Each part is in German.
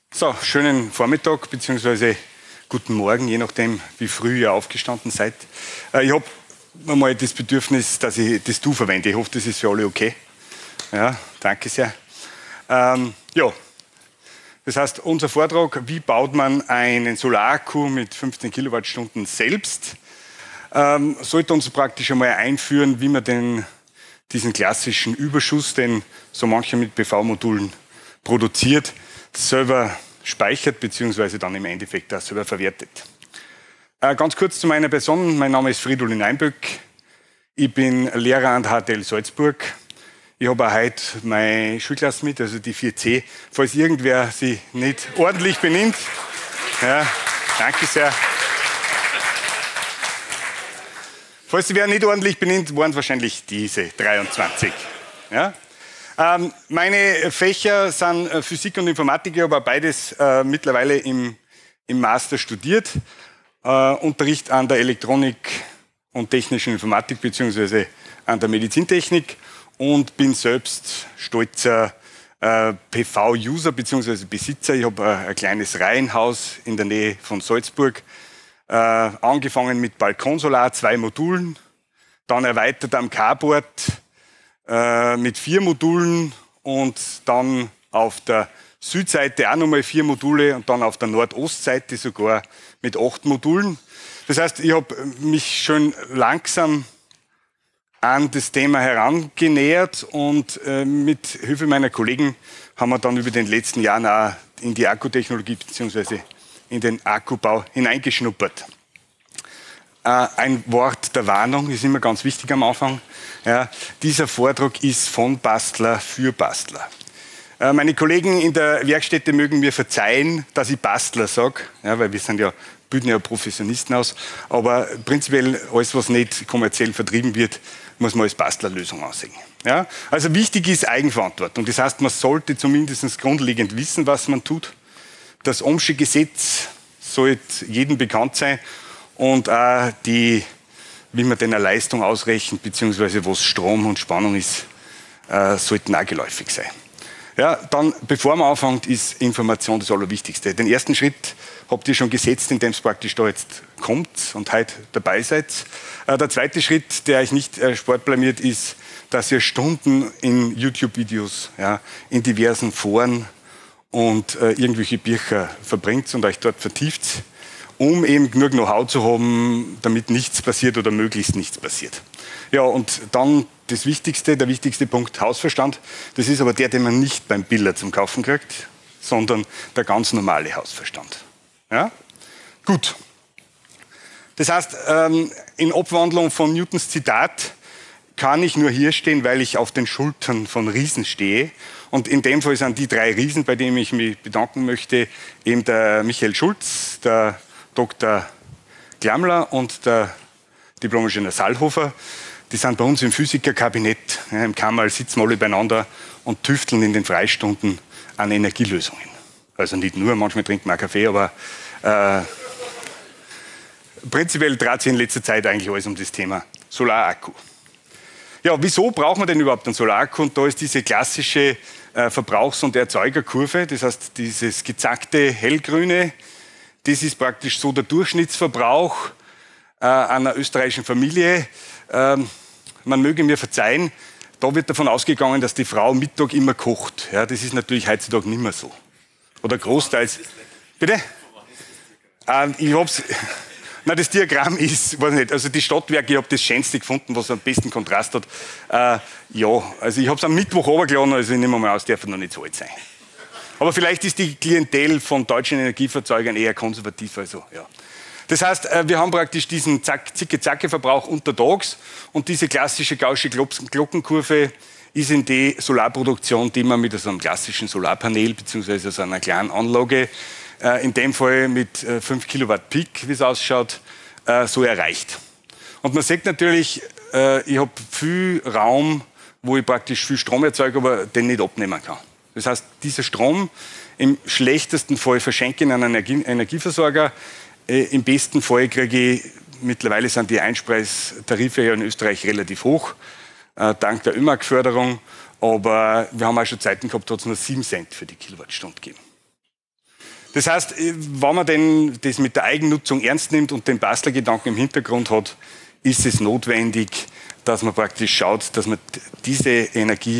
So, schönen Vormittag bzw. guten Morgen, je nachdem, wie früh ihr aufgestanden seid. Ich habe mal das Bedürfnis, dass ich das Du verwende. Ich hoffe, das ist für alle okay. Ja, danke sehr. Ja, das heißt, unser Vortrag, wie baut man einen Solarakku mit 15 Kilowattstunden selbst, sollte uns praktisch einmal einführen, wie man diesen klassischen Überschuss, den so mancher mit PV-Modulen produziert, selber speichert bzw. dann im Endeffekt auch selber verwertet. Ganz kurz zu meiner Person. Mein Name ist Fridolin Einböck. Ich bin Lehrer an der HTL Salzburg. Ich habe auch heute meine Schulklasse mit, also die 4C. Falls irgendwer sich nicht ordentlich benimmt, ja, danke sehr. Falls sich wer nicht ordentlich benimmt, waren es wahrscheinlich diese 23. Ja? Meine Fächer sind Physik und Informatik, ich habe beides mittlerweile im Master studiert. Unterricht an der Elektronik und technischen Informatik bzw. an der Medizintechnik und bin selbst stolzer PV-User bzw. Besitzer. Ich habe ein kleines Reihenhaus in der Nähe von Salzburg. Angefangen mit Balkonsolar, 2 Modulen, dann erweitert am Carport mit 4 Modulen und dann auf der Südseite auch nochmal 4 Module und dann auf der Nordostseite sogar mit 8 Modulen. Das heißt, ich habe mich schon langsam an das Thema herangenähert und mit Hilfe meiner Kollegen haben wir dann über den letzten Jahren auch in die Akkutechnologie bzw. in den Akkubau hineingeschnuppert. Ein Wort der Warnung ist immer ganz wichtig am Anfang. Ja, dieser Vortrag ist von Bastler für Bastler. Meine Kollegen in der Werkstätte mögen mir verzeihen, dass ich Bastler sage, ja, weil wir bilden ja Professionisten aus. Aber prinzipiell alles, was nicht kommerziell vertrieben wird, muss man als Bastlerlösung ansehen. Ja? Also wichtig ist Eigenverantwortung. Das heißt, man sollte zumindest grundlegend wissen, was man tut. Das Ohmsche Gesetz sollte jedem bekannt sein und auch wie man denn eine Leistung ausrechnet, beziehungsweise was Strom und Spannung ist, sollten auch geläufig sein. Ja, dann, bevor man anfängt, ist Information das Allerwichtigste. Den ersten Schritt habt ihr schon gesetzt, indem es praktisch da jetzt kommt und heute dabei seid. Der zweite Schritt, der euch nicht sportblamiert, ist, dass ihr Stunden in YouTube-Videos, ja, in diversen Foren und irgendwelche Bücher verbringt und euch dort vertieft, um eben genug Know-how zu haben, damit nichts passiert oder möglichst nichts passiert. Ja, und dann der wichtigste Punkt, Hausverstand. Das ist aber der, den man nicht beim Biller zum Kaufen kriegt, sondern der ganz normale Hausverstand. Ja? Gut. Das heißt, in Abwandlung von Newtons Zitat kann ich nur hier stehen, weil ich auf den Schultern von Riesen stehe. Und in dem Fall sind die 3 Riesen, bei denen ich mich bedanken möchte, eben der Michael Schulz, der Dr. Klammler und der Diplom-Ingenieur Sallhofer. Die sind bei uns im Physikerkabinett. Ja, im Kammerl sitzen alle beieinander und tüfteln in den Freistunden an Energielösungen. Also nicht nur, manchmal trinken wir auch Kaffee, aber prinzipiell dreht sich in letzter Zeit eigentlich alles um das Thema Solarakku. Ja, wieso braucht man denn überhaupt einen Solarakku? Und da ist diese klassische Verbrauchs- und Erzeugerkurve, das heißt dieses gezackte hellgrüne, das ist praktisch so der Durchschnittsverbrauch einer österreichischen Familie. Man möge mir verzeihen, da wird davon ausgegangen, dass die Frau Mittag immer kocht. Ja, das ist natürlich heutzutage nicht mehr so. Oder großteils. Bitte? Ich hab's. Na, das Diagramm ist, weiß nicht, also die Stadtwerke, ich habe das Schönste gefunden, was am besten Kontrast hat. Ja, also ich habe es am Mittwoch runtergeladen, also ich nehme mal aus, darf noch nicht so alt sein. Aber vielleicht ist die Klientel von deutschen Energieverzeugern eher konservativ, also ja. Das heißt, wir haben praktisch diesen Zicke-Zacke-Verbrauch untertags und diese klassische gaußsche Glockenkurve ist in die Solarproduktion, die man mit so einem klassischen Solarpanel bzw. so einer kleinen Anlage, in dem Fall mit 5 Kilowatt Peak, wie es ausschaut, so erreicht. Und man sieht natürlich, ich habe viel Raum, wo ich praktisch viel Strom erzeuge, aber den nicht abnehmen kann. Das heißt, dieser Strom im schlechtesten Fall verschenke ich an einen Energieversorger. Im besten Fall kriege ich, mittlerweile sind die Einspeistarife ja in Österreich relativ hoch, dank der ÖMAG-Förderung. Aber wir haben auch schon Zeiten gehabt, da hat es nur 7 Cent für die Kilowattstunde gegeben. Das heißt, wenn man denn das mit der Eigennutzung ernst nimmt und den Bastlergedanken im Hintergrund hat, ist es notwendig, dass man praktisch schaut, dass man diese Energie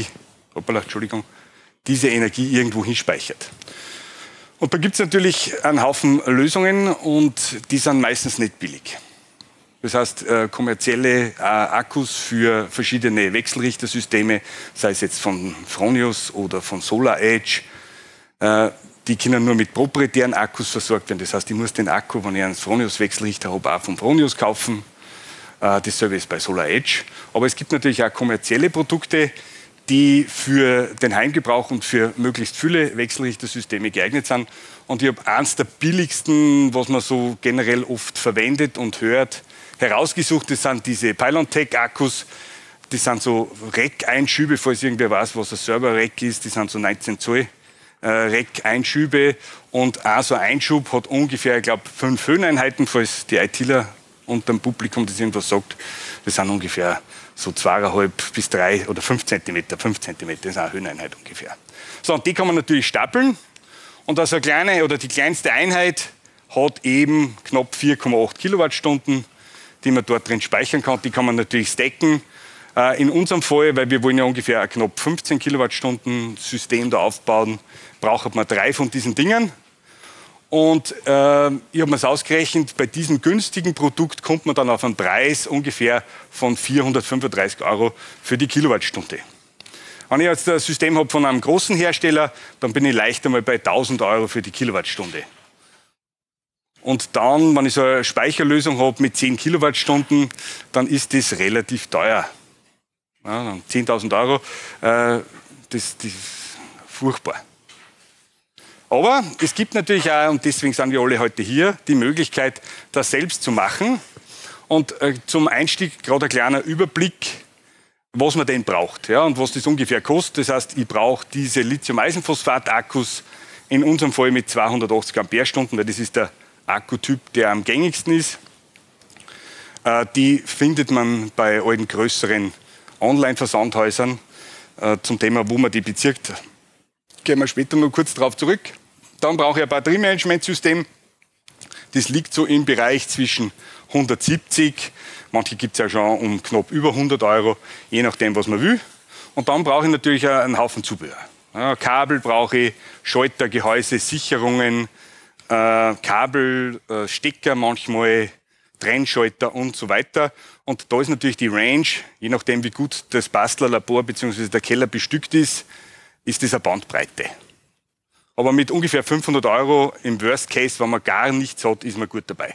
irgendwo hinspeichert. Und da gibt es natürlich einen Haufen Lösungen und die sind meistens nicht billig. Das heißt, kommerzielle Akkus für verschiedene Wechselrichtersysteme, sei es jetzt von Fronius oder von SolarEdge, die können nur mit proprietären Akkus versorgt werden. Das heißt, ich muss den Akku, wenn ich einen Fronius-Wechselrichter habe, auch von Fronius kaufen. Dasselbe ist bei SolarEdge. Aber es gibt natürlich auch kommerzielle Produkte, die für den Heimgebrauch und für möglichst viele Wechselrichtersysteme geeignet sind. Und ich habe eins der billigsten, was man so generell oft verwendet und hört, herausgesucht. Das sind diese Pylontech-Akkus. Die sind so Rack-Einschübe, falls irgendwer weiß, was ein Server-Rack ist. Die sind so 19 Zoll Rack-Einschübe. Und auch so ein Einschub hat ungefähr, ich glaube, 5 Höheneinheiten, falls die ITler unter dem Publikum das irgendwas sagt. Das sind ungefähr so 2,5 bis 3 oder 5 Zentimeter. 5 Zentimeter, das ist eine Höheneinheit ungefähr. So, und die kann man natürlich stapeln. Und also eine kleine oder die kleinste Einheit hat eben knapp 4,8 Kilowattstunden, die man dort drin speichern kann. Die kann man natürlich stacken. In unserem Fall, weil wir wollen ja ungefähr ein knapp 15 Kilowattstunden System da aufbauen, braucht man 3 von diesen Dingen. Und ich habe mir es ausgerechnet, bei diesem günstigen Produkt kommt man dann auf einen Preis ungefähr von 435 € für die Kilowattstunde. Wenn ich jetzt ein System habe von einem großen Hersteller, dann bin ich leicht einmal bei 1000 € für die Kilowattstunde. Und dann, wenn ich so eine Speicherlösung habe mit 10 Kilowattstunden, dann ist das relativ teuer. Ja, dann 10.000 €, das ist furchtbar. Aber es gibt natürlich auch, und deswegen sind wir alle heute hier, die Möglichkeit, das selbst zu machen. Und zum Einstieg gerade ein kleiner Überblick, was man denn braucht, ja, und was das ungefähr kostet. Das heißt, ich brauche diese Lithium-Eisenphosphat-Akkus in unserem Fall mit 280 Ampere-Stunden, weil das ist der Akkutyp, der am gängigsten ist. Die findet man bei allen größeren Online-Versandhäusern. Zum Thema, wo man die bezirkt, gehen wir später noch kurz darauf zurück. Dann brauche ich ein Batteriemanagementsystem. Das liegt so im Bereich zwischen 170, manche gibt es ja schon um knapp über 100 €, je nachdem, was man will. Und dann brauche ich natürlich einen Haufen Zubehör. Ja, Kabel brauche ich, Schalter, Gehäuse, Sicherungen, Kabel, Stecker manchmal, Trennschalter und so weiter. Und da ist natürlich die Range, je nachdem wie gut das Bastlerlabor bzw. der Keller bestückt ist das eine Bandbreite. Aber mit ungefähr 500 € im Worst Case, wenn man gar nichts hat, ist man gut dabei.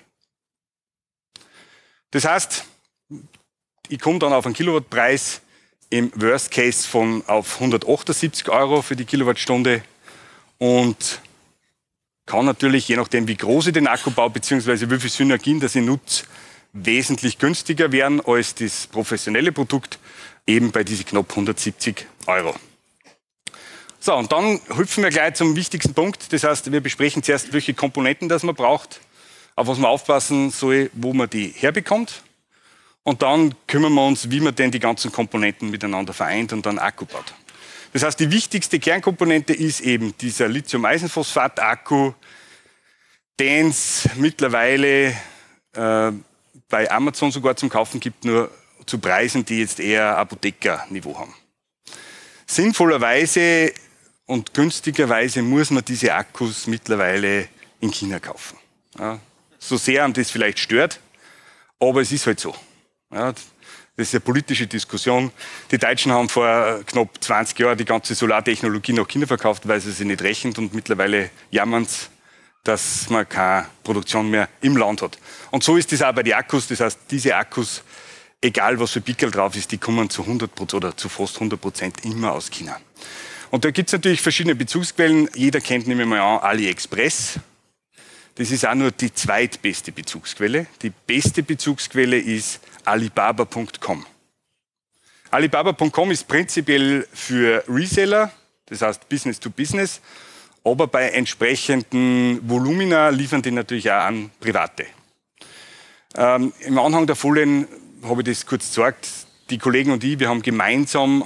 Das heißt, ich komme dann auf einen Kilowattpreis im Worst Case auf 178 € für die Kilowattstunde und kann natürlich, je nachdem wie groß ich den Akku baue, beziehungsweise wie viel Synergien das ich nutze, wesentlich günstiger werden als das professionelle Produkt, eben bei diesen knapp 170 €. So, und dann hüpfen wir gleich zum wichtigsten Punkt. Das heißt, wir besprechen zuerst, welche Komponenten das man braucht, auf was man aufpassen soll, wo man die herbekommt. Und dann kümmern wir uns, wie man denn die ganzen Komponenten miteinander vereint und dann Akku baut. Das heißt, die wichtigste Kernkomponente ist eben dieser Lithium-Eisenphosphat-Akku, den es mittlerweile bei Amazon sogar zum Kaufen gibt, nur zu Preisen, die jetzt eher Apothekerniveau haben. Sinnvollerweise und günstigerweise muss man diese Akkus mittlerweile in China kaufen. Ja, so sehr einem das vielleicht stört, aber es ist halt so. Ja, das ist eine politische Diskussion. Die Deutschen haben vor knapp 20 Jahren die ganze Solartechnologie nach China verkauft, weil sie sich nicht rechnet und mittlerweile jammern sie, dass man keine Produktion mehr im Land hat. Und so ist das auch bei den Akkus. Das heißt, diese Akkus, egal was für Pickel drauf ist, die kommen zu 100% oder zu fast 100% immer aus China. Und da gibt es natürlich verschiedene Bezugsquellen. Jeder kennt nämlich mal an AliExpress. Das ist auch nur die zweitbeste Bezugsquelle. Die beste Bezugsquelle ist Alibaba.com. Alibaba.com ist prinzipiell für Reseller, das heißt Business to Business, aber bei entsprechenden Volumina liefern die natürlich auch an Private. Im Anhang der Folien habe ich das kurz gesagt. Die Kollegen und ich, wir haben gemeinsam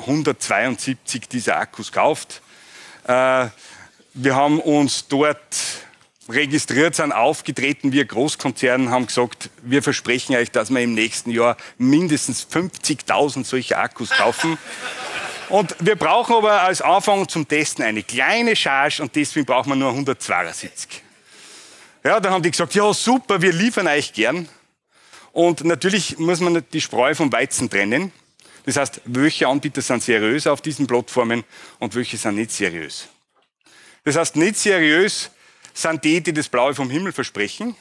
172 dieser Akkus gekauft. Wir haben uns dort registriert, sind aufgetreten, wir Großkonzernen haben gesagt, wir versprechen euch, dass wir im nächsten Jahr mindestens 50.000 solche Akkus kaufen. Und wir brauchen aber als Anfang zum Testen eine kleine Charge und deswegen brauchen wir nur 172. Ja, dann haben die gesagt, ja super, wir liefern euch gern. Und natürlich muss man die Spreu vom Weizen trennen. Das heißt, welche Anbieter sind seriös auf diesen Plattformen und welche sind nicht seriös. Das heißt, nicht seriös sind die das Blaue vom Himmel versprechen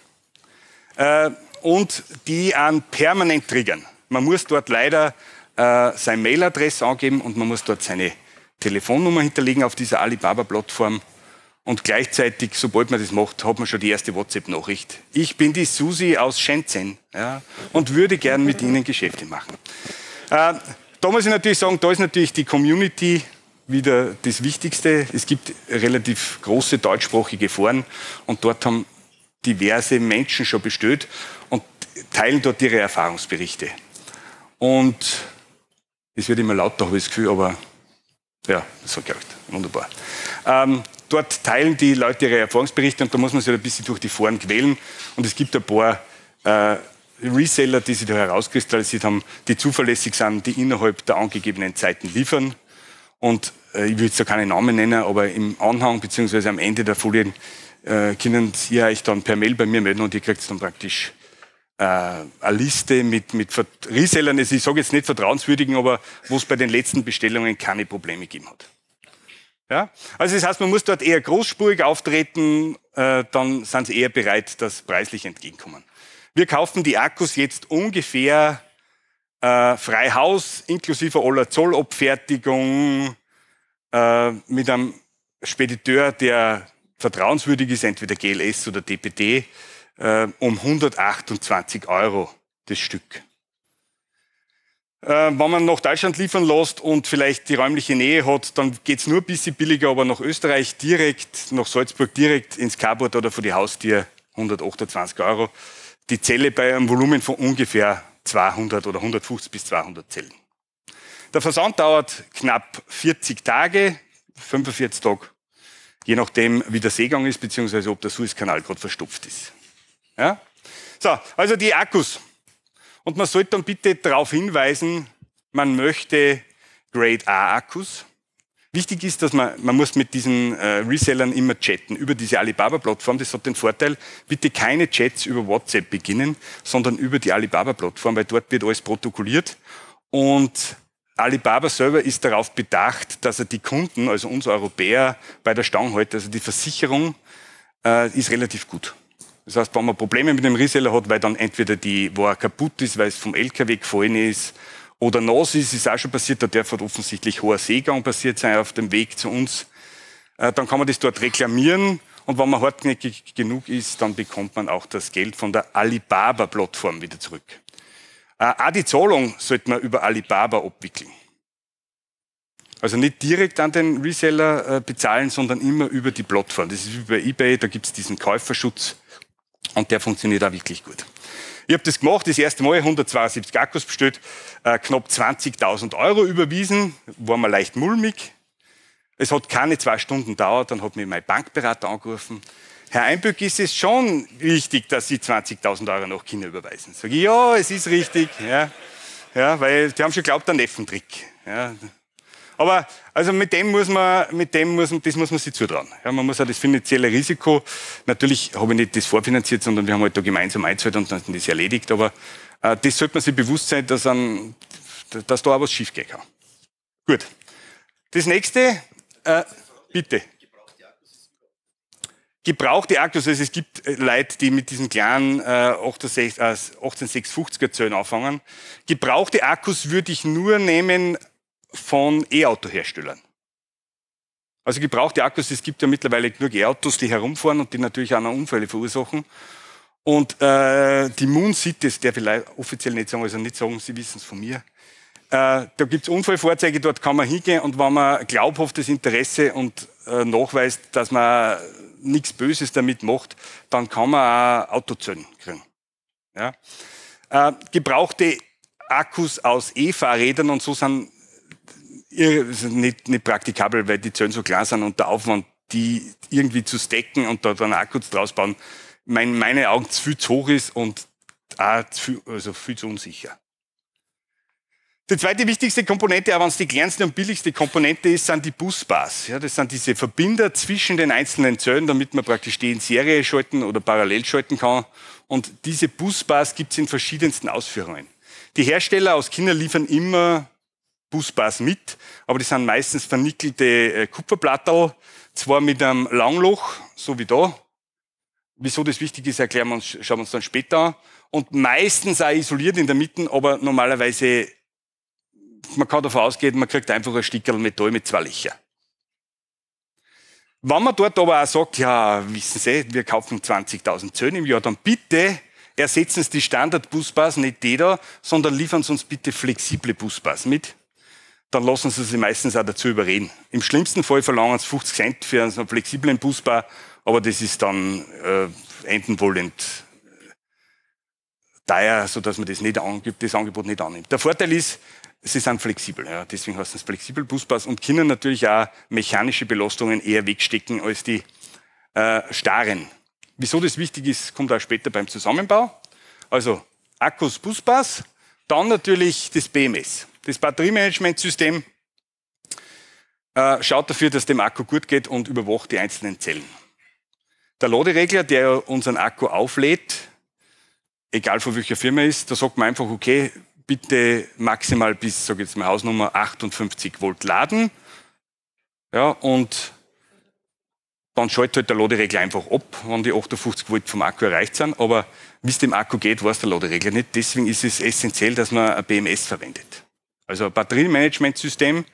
und die einen permanent triggern. Man muss dort leider seine Mailadresse angeben und man muss dort seine Telefonnummer hinterlegen auf dieser Alibaba-Plattform. Und gleichzeitig, sobald man das macht, hat man schon die erste WhatsApp-Nachricht. Ich bin die Susi aus Shenzhen, ja, und würde gern mit Ihnen Geschäfte machen. Da muss ich natürlich sagen, da ist natürlich die Community wieder das Wichtigste. Es gibt relativ große deutschsprachige Foren und dort haben diverse Menschen schon bestellt und teilen dort ihre Erfahrungsberichte. Und es wird immer lauter, habe ich das Gefühl, aber ja, das hat geklappt. Wunderbar. Dort teilen die Leute ihre Erfahrungsberichte und da muss man sich ein bisschen durch die Foren quälen. Und es gibt ein paar Reseller, die sich da herauskristallisiert haben, die zuverlässig sind, die innerhalb der angegebenen Zeiten liefern. Und ich will jetzt da keine Namen nennen, aber im Anhang bzw. am Ende der Folien können Sie euch dann per Mail bei mir melden und ihr kriegt dann praktisch eine Liste mit Resellern, ich sage jetzt nicht vertrauenswürdigen, aber wo es bei den letzten Bestellungen keine Probleme gegeben hat. Ja? Also das heißt, man muss dort eher großspurig auftreten, dann sind sie eher bereit, das preislich entgegenkommen. Wir kaufen die Akkus jetzt ungefähr frei Haus, inklusive aller Zollabfertigung, mit einem Spediteur, der vertrauenswürdig ist, entweder GLS oder DPD, um 128 € das Stück. Wenn man nach Deutschland liefern lässt und vielleicht die räumliche Nähe hat, dann geht es nur ein bisschen billiger, aber nach Österreich direkt, nach Salzburg direkt ins Carport oder vor die Haustür 128 €. Die Zelle bei einem Volumen von ungefähr 200 oder 150 bis 200 Zellen. Der Versand dauert knapp 40 Tage, 45 Tage, je nachdem, wie der Seegang ist, beziehungsweise ob der Suezkanal gerade verstopft ist. Ja? So, also die Akkus. Und man sollte dann bitte darauf hinweisen, man möchte Grade A Akkus. Wichtig ist, dass man muss mit diesen Resellern immer chatten über diese Alibaba-Plattform. Das hat den Vorteil, bitte keine Chats über WhatsApp beginnen, sondern über die Alibaba-Plattform, weil dort wird alles protokolliert. Und Alibaba selber ist darauf bedacht, dass er die Kunden, also uns Europäer, bei der Stange hält. Also die Versicherung ist relativ gut. Das heißt, wenn man Probleme mit dem Reseller hat, weil dann entweder die Ware kaputt ist, weil es vom LKW gefallen ist, oder nass ist auch schon passiert, da darf halt offensichtlich hoher Seegang passiert sein auf dem Weg zu uns, dann kann man das dort reklamieren und wenn man hartnäckig genug ist, dann bekommt man auch das Geld von der Alibaba-Plattform wieder zurück. Auch die Zahlung sollte man über Alibaba abwickeln. Also nicht direkt an den Reseller bezahlen, sondern immer über die Plattform. Das ist wie bei eBay, da gibt es diesen Käuferschutz. Und der funktioniert auch wirklich gut. Ich habe das gemacht, das erste Mal 172 Akkus bestellt, knapp 20.000 € überwiesen, war mir leicht mulmig. Es hat keine 2 Stunden gedauert, dann hat mich mein Bankberater angerufen. Herr Einböck, ist es schon wichtig, dass Sie 20.000 € nach China überweisen? Sag ich, ja, es ist richtig. Ja, weil die haben schon geglaubt, ein Neffentrick. Ja. Aber also das muss man sich zutrauen. Ja, man muss auch das finanzielle Risiko, natürlich habe ich nicht das vorfinanziert, sondern wir haben halt da gemeinsam eingezahlt und dann ist das erledigt. Aber das sollte man sich bewusst sein, dass da auch was schiefgehen kann. Gut. Das nächste, bitte. Gebrauchte Akkus, also es gibt Leute, die mit diesen kleinen 18650er Zellen anfangen. Gebrauchte Akkus würde ich nur nehmen von E-Auto-Herstellern. Also gebrauchte Akkus, es gibt ja mittlerweile genug E-Autos, die herumfahren und die natürlich auch noch Unfälle verursachen. Und die Moon-City, das darf ich offiziell nicht sagen, also nicht sagen, Sie wissen es von mir. Da gibt es Unfallfahrzeuge, dort kann man hingehen und wenn man glaubhaftes Interesse und nachweist, dass man nichts Böses damit macht, dann kann man auch Autozellen kriegen. Ja? Gebrauchte Akkus aus E-Fahrrädern und so sind nicht praktikabel, weil die Zellen so klein sind und der Aufwand, die irgendwie zu stacken und da dann Akku draus bauen, meine Augen viel zu hoch ist und auch viel zu unsicher. Die zweite wichtigste Komponente, auch wenn es die kleinste und billigste Komponente ist, sind die Busbars. Ja, das sind diese Verbinder zwischen den einzelnen Zellen, damit man praktisch die in Serie schalten oder parallel schalten kann. Und diese Busbars gibt es in verschiedensten Ausführungen. Die Hersteller aus China liefern immer Busbars mit, aber das sind meistens vernickelte Kupferplatterl, zwar mit einem Langloch, so wie da. Wieso das wichtig ist, schauen wir uns dann später an. Und meistens auch isoliert in der Mitte, aber normalerweise, man kann davon ausgehen, man kriegt einfach ein Stickerl Metall mit 2 Löchern. Wenn man dort aber auch sagt, ja, wissen Sie, wir kaufen 20.000 Zellen im Jahr, dann bitte ersetzen Sie die Standard-Busbars, nicht die da, sondern liefern Sie uns bitte flexible Busbars mit. Dann lassen Sie sich meistens auch dazu überreden. Im schlimmsten Fall verlangen Sie 50 Cent für einen flexiblen Busbar, aber das ist dann endenwollend teuer, sodass man das Angebot nicht annimmt. Der Vorteil ist, sie sind flexibel, ja, deswegen heißt es flexibel Busbars und können natürlich auch mechanische Belastungen eher wegstecken als die starren. Wieso das wichtig ist, kommt auch später beim Zusammenbau. Also Akkus, Busbars, dann natürlich das BMS. Das Batteriemanagementsystem schaut dafür, dass dem Akku gut geht und überwacht die einzelnen Zellen. Der Laderegler, der unseren Akku auflädt, egal von welcher Firma ist, da sagt man einfach, okay, bitte maximal bis, sage ich jetzt mal Hausnummer, 58 Volt laden. Ja, und dann schaltet halt der Laderegler einfach ab, wenn die 58 Volt vom Akku erreicht sind. Aber wie es dem Akku geht, weiß der Laderegler nicht. Deswegen ist es essentiell, dass man ein BMS verwendet. Also ein Batteriemanagementsystem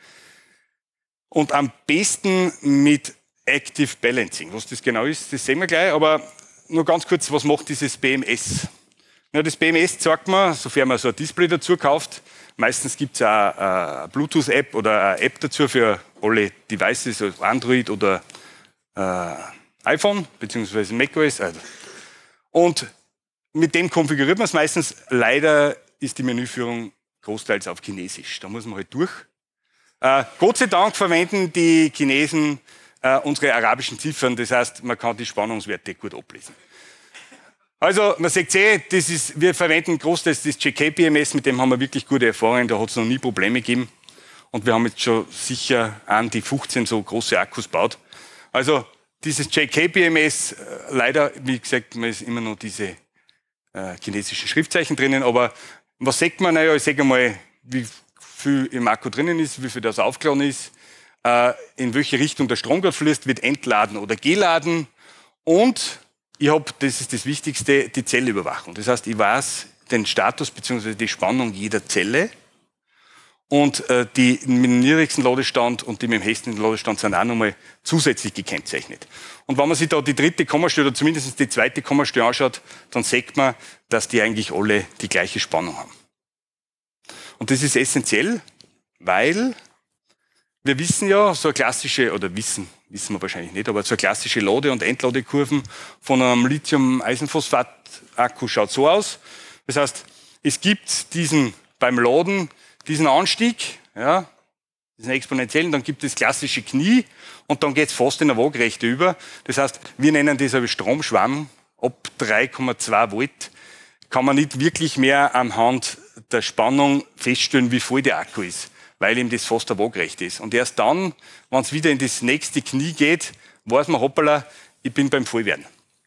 und am besten mit Active Balancing. Was das genau ist, das sehen wir gleich. Aber nur ganz kurz, was macht dieses BMS? Ja, das BMS zeigt man, sofern man so ein Display dazu kauft. Meistens gibt es auch eine Bluetooth-App oder eine App dazu für alle Devices, also Android oder iPhone bzw. macOS. Und mit dem konfiguriert man es meistens. Leider ist die Menüführung großteils auf Chinesisch. Da muss man halt durch. Gott sei Dank verwenden die Chinesen unsere arabischen Ziffern. Das heißt, man kann die Spannungswerte gut ablesen. Also, man sieht wir verwenden großteils das JK-BMS, mit dem haben wir wirklich gute Erfahrungen, da hat es noch nie Probleme gegeben. Und wir haben jetzt schon sicher an die 15 so große Akkus gebaut. Also, dieses JK-BMS, leider, wie gesagt, man ist immer noch diese chinesischen Schriftzeichen drinnen, aber was sagt man? Naja, ich sage einmal, wie viel im Akku drinnen ist, wie viel das aufgeladen ist, in welche Richtung der Strom gerade fließt, wird entladen oder geladen und ich habe, das ist das Wichtigste, die Zellüberwachung. Das heißt, ich weiß den Status bzw. die Spannung jeder Zelle und die mit dem niedrigsten Ladestand und die mit dem höchsten Ladestand sind auch nochmal zusätzlich gekennzeichnet. Und wenn man sich da die dritte Kommastelle oder zumindest die zweite Kommastelle anschaut, dann sieht man, dass die eigentlich alle die gleiche Spannung haben. Und das ist essentiell, weil wir wissen ja, so eine klassische, oder wissen wir wahrscheinlich nicht, aber so eine klassische Lade- und Entladekurven von einem Lithium-Eisenphosphat-Akku schaut so aus. Das heißt, es gibt beim Laden diesen Anstieg, ja, diesen exponentiellen, dann gibt es klassische Knie und dann geht es fast in eine Waagrechte über. Das heißt, wir nennen das aber Stromschwamm. Ab 3,2 Volt kann man nicht wirklich mehr anhand der Spannung feststellen, wie voll der Akku ist, weil ihm das fast eine Waagrechte ist. Und erst dann, wenn es wieder in das nächste Knie geht, weiß man, hoppala, ich bin beim Vollwerden.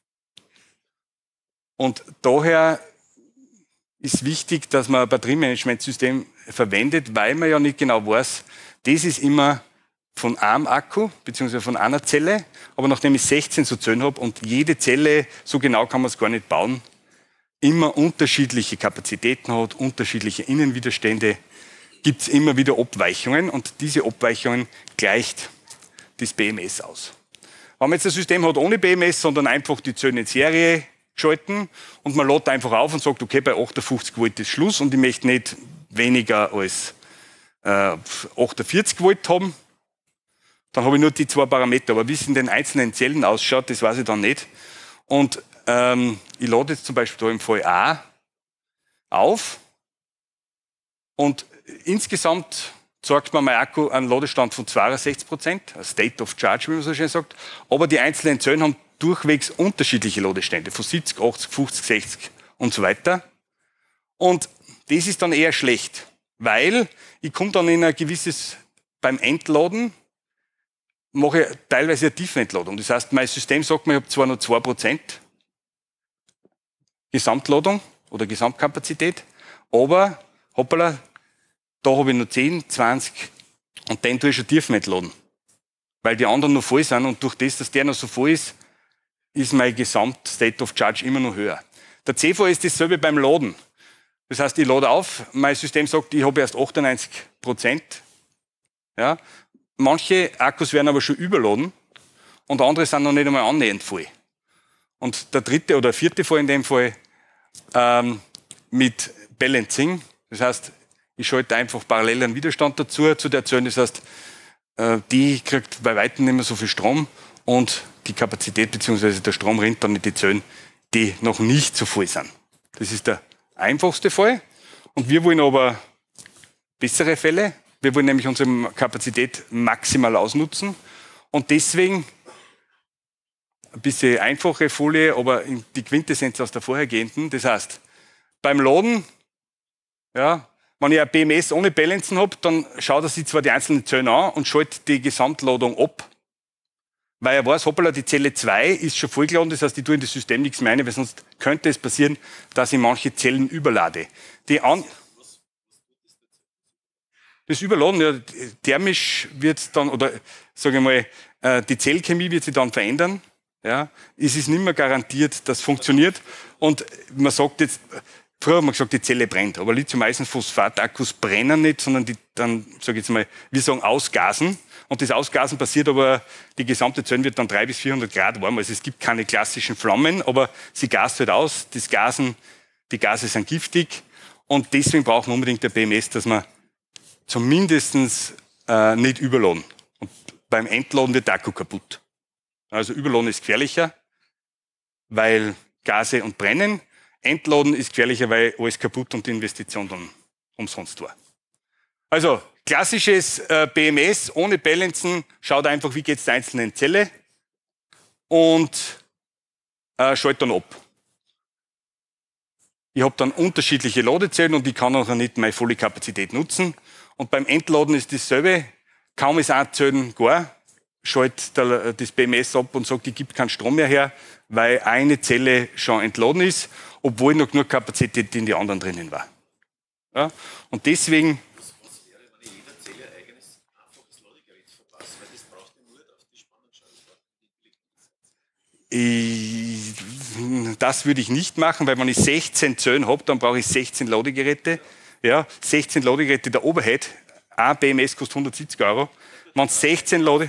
Und daher ist wichtig, dass man ein Batteriemanagementsystem verwendet, weil man ja nicht genau weiß, das ist immer von einem Akku, beziehungsweise von einer Zelle, aber nachdem ich 16 so Zellen habe und jede Zelle, so genau kann man es gar nicht bauen, immer unterschiedliche Kapazitäten hat, unterschiedliche Innenwiderstände, gibt es immer wieder Abweichungen und diese Abweichungen gleicht das BMS aus. Wenn man jetzt ein System hat ohne BMS, sondern einfach die Zellen in Serie geschalten und man lädt einfach auf und sagt, okay, bei 58 Volt ist Schluss und ich möchte nicht weniger als 48 Volt haben, dann habe ich nur die 2 Parameter. Aber wie es in den einzelnen Zellen ausschaut, das weiß ich dann nicht. Und ich lade jetzt zum Beispiel da im Fall A auf und insgesamt zeigt mir mein Akku einen Ladestand von 62%, State of Charge, wie man so schön sagt. Aber die einzelnen Zellen haben durchwegs unterschiedliche Ladestände, von 70, 80, 50, 60 und so weiter. Und das ist dann eher schlecht, weil ich komme dann in ein gewisses, beim Entladen, mache ich teilweise eine Tiefenentladung. Das heißt, mein System sagt mir, ich habe zwar noch 2% Gesamtladung oder Gesamtkapazität, aber hoppala, da habe ich noch 10, 20 und dann tue ich schon Tiefenentladen. Weil die anderen noch voll sind und durch das, dass der noch so voll ist, ist mein Gesamt-State of Charge immer noch höher. Der CV ist dasselbe beim Laden. Das heißt, ich lade auf, mein System sagt, ich habe erst 98%. Ja. Manche Akkus werden aber schon überladen und andere sind noch nicht einmal annähernd voll. Und der dritte oder vierte Fall in dem Fall mit Balancing. Das heißt, ich schalte einfach parallel einen Widerstand dazu, zu der Zelle. Das heißt, die kriegt bei weitem nicht mehr so viel Strom und die Kapazität bzw. der Strom rennt dann in die Zellen, die noch nicht so voll sind. Das ist der einfachste Fall. Und wir wollen aber bessere Fälle. Wir wollen nämlich unsere Kapazität maximal ausnutzen. Und deswegen ein bisschen einfache Folie, aber die Quintessenz aus der vorhergehenden. Das heißt, beim Laden, ja, wenn ich ein BMS ohne Balancen habe, dann schaut er sich zwar die einzelnen Zellen an und schaltet die Gesamtladung ab, weil er weiß, hoppala, die Zelle 2 ist schon vollgeladen, das heißt, ich tue in das System nichts mehr rein, weil sonst könnte es passieren, dass ich manche Zellen überlade. Das Überladen, ja, thermisch wird dann, oder sage ich mal, die Zellchemie wird sich dann verändern. Ja. Es ist nicht mehr garantiert, dass es funktioniert. Und man sagt jetzt, früher hat man gesagt, die Zelle brennt. Aber Lithium-Eisenphosphat-Akkus brennen nicht, sondern die dann, sage ich jetzt mal, wir sagen ausgasen. Und das Ausgasen passiert aber, die gesamte Zelle wird dann 300 bis 400 Grad warm. Also es gibt keine klassischen Flammen, aber sie gast halt aus. Die Gase sind giftig. Und deswegen brauchen wir unbedingt ein BMS, dass man zumindest nicht überladen. Und beim Entladen wird der Akku kaputt. Also Überladen ist gefährlicher, weil Gase und Brennen. Entladen ist gefährlicher, weil alles kaputt und die Investition dann umsonst war. Also klassisches BMS ohne Balancen, schaut einfach, wie geht es der einzelnen Zelle und schaltet dann ab. Ich habe dann unterschiedliche Ladezellen und ich kann auch nicht meine volle Kapazität nutzen. Und beim Entladen ist dasselbe. Kaum ist eine Zelle gar, schaltet das BMS ab und sagt, ich gebe keinen Strom mehr her, weil eine Zelle schon entladen ist, obwohl noch genug Kapazität in die anderen drinnen war. Ja? Und deswegen... Das würde ich nicht machen, weil wenn ich 16 Zellen habe, dann brauche ich 16 Ladegeräte. Ja, 16 Ladegeräte der Overhead. Ein BMS kostet 170 €. Wenn 16 Lade...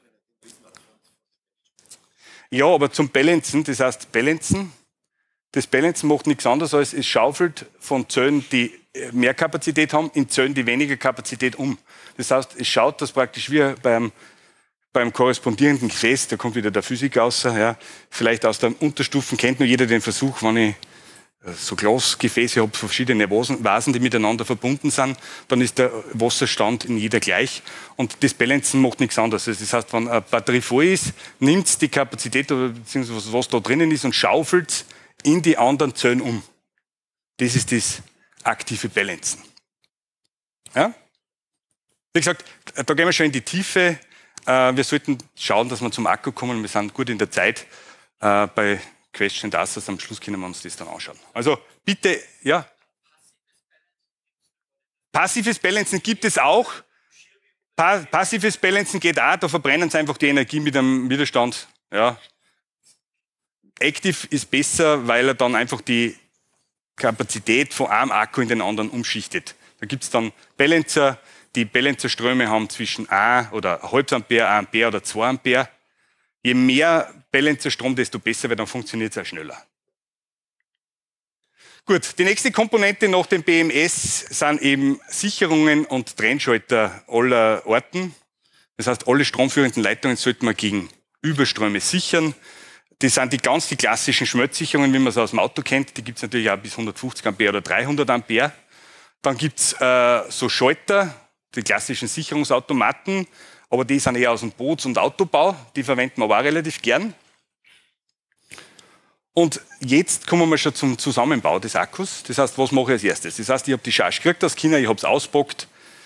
Ja, aber zum Balancen, das heißt Balancen. Das Balancen macht nichts anderes, als es schaufelt von Zellen, die mehr Kapazität haben, in Zellen, die weniger Kapazität um. Das heißt, es schaut das praktisch wie beim korrespondierenden Gefäß, da kommt wieder der Physiker raus, ja, vielleicht aus der Unterstufen kennt nur jeder den Versuch, wenn ich so Glasgefäße habe, verschiedene Vasen, die miteinander verbunden sind, dann ist der Wasserstand in jeder gleich und das Balancen macht nichts anderes. Das heißt, wenn eine Batterie voll ist, nimmt es die Kapazität, beziehungsweise was da drinnen ist und schaufelt es in die anderen Zellen um. Das ist das aktive Balancen. Ja? Wie gesagt, da gehen wir schon in die Tiefe. Wir sollten schauen, dass wir zum Akku kommen. Wir sind gut in der Zeit. Bei Question and Answers am Schluss können wir uns das dann anschauen. Also bitte, ja. Passives Balancen gibt es auch. Passives Balancen geht auch, da verbrennen sie einfach die Energie mit einem Widerstand. Ja. Active ist besser, weil er dann einfach die Kapazität von einem Akku in den anderen umschichtet. Da gibt es dann Balancer. Die Balancerströme haben zwischen 1 oder ein halbes Ampere, 1 Ampere oder 2 Ampere. Je mehr Balancerstrom, desto besser, weil dann funktioniert es auch schneller. Gut, die nächste Komponente nach dem BMS sind eben Sicherungen und Trennschalter aller Orten. Das heißt, alle stromführenden Leitungen sollten wir gegen Überströme sichern. Das sind die klassischen Schmelzsicherungen, wie man es aus dem Auto kennt. Die gibt es natürlich auch bis 150 Ampere oder 300 Ampere. Dann gibt es so Schalter, die klassischen Sicherungsautomaten, aber die sind eher aus dem Boots- und Autobau, die verwenden wir aber auch relativ gern. Und jetzt kommen wir schon zum Zusammenbau des Akkus. Das heißt, was mache ich als erstes? Das heißt, ich habe die Charge gekriegt aus China, ich habe es auspackt.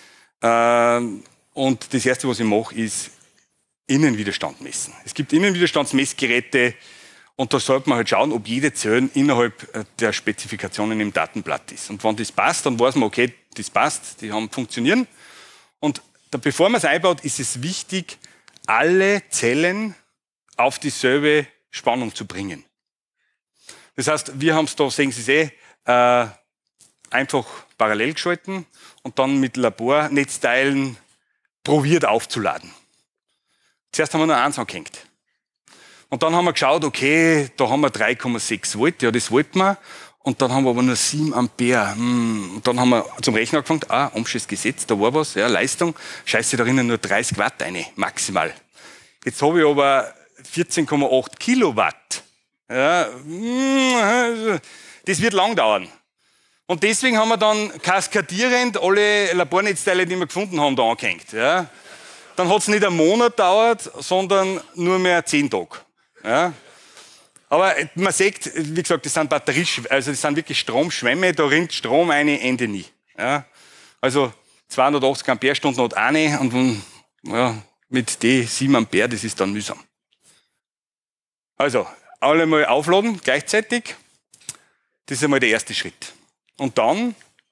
Und das Erste, was ich mache, ist Innenwiderstand messen. Es gibt Innenwiderstandsmessgeräte und da sollte man halt schauen, ob jede Zelle innerhalb der Spezifikationen im Datenblatt ist. Und wenn das passt, dann weiß man, okay, das passt, die haben funktionieren. Und bevor man es einbaut, ist es wichtig, alle Zellen auf dieselbe Spannung zu bringen. Das heißt, wir haben es da, sehen Sie es einfach parallel geschalten und dann mit Labornetzteilen probiert aufzuladen. Zuerst haben wir nur eins angehängt. Und dann haben wir geschaut, okay, da haben wir 3,6 Volt, ja, das wollten wir. Und dann haben wir aber nur 7 Ampere. Und dann haben wir zum Rechnen angefangen, Ohmsches Gesetz, da war was, ja, Leistung, scheiße darin nur 30 Watt rein, maximal. Jetzt habe ich aber 14,8 Kilowatt. Ja, das wird lang dauern. Und deswegen haben wir dann kaskadierend alle Labornetzteile, die wir gefunden haben, da angehängt. Ja. Dann hat es nicht einen Monat gedauert, sondern nur mehr 10 Tage. Ja. Aber man sieht, wie gesagt, das sind also das sind wirklich Stromschwämme, da rinnt Strom eine, Ende nie. Ja. Also 280 Amperestunden hat eine und ja, mit die 7 Ampere, das ist dann mühsam. Also, alle mal aufladen, gleichzeitig. Das ist einmal der erste Schritt. Und dann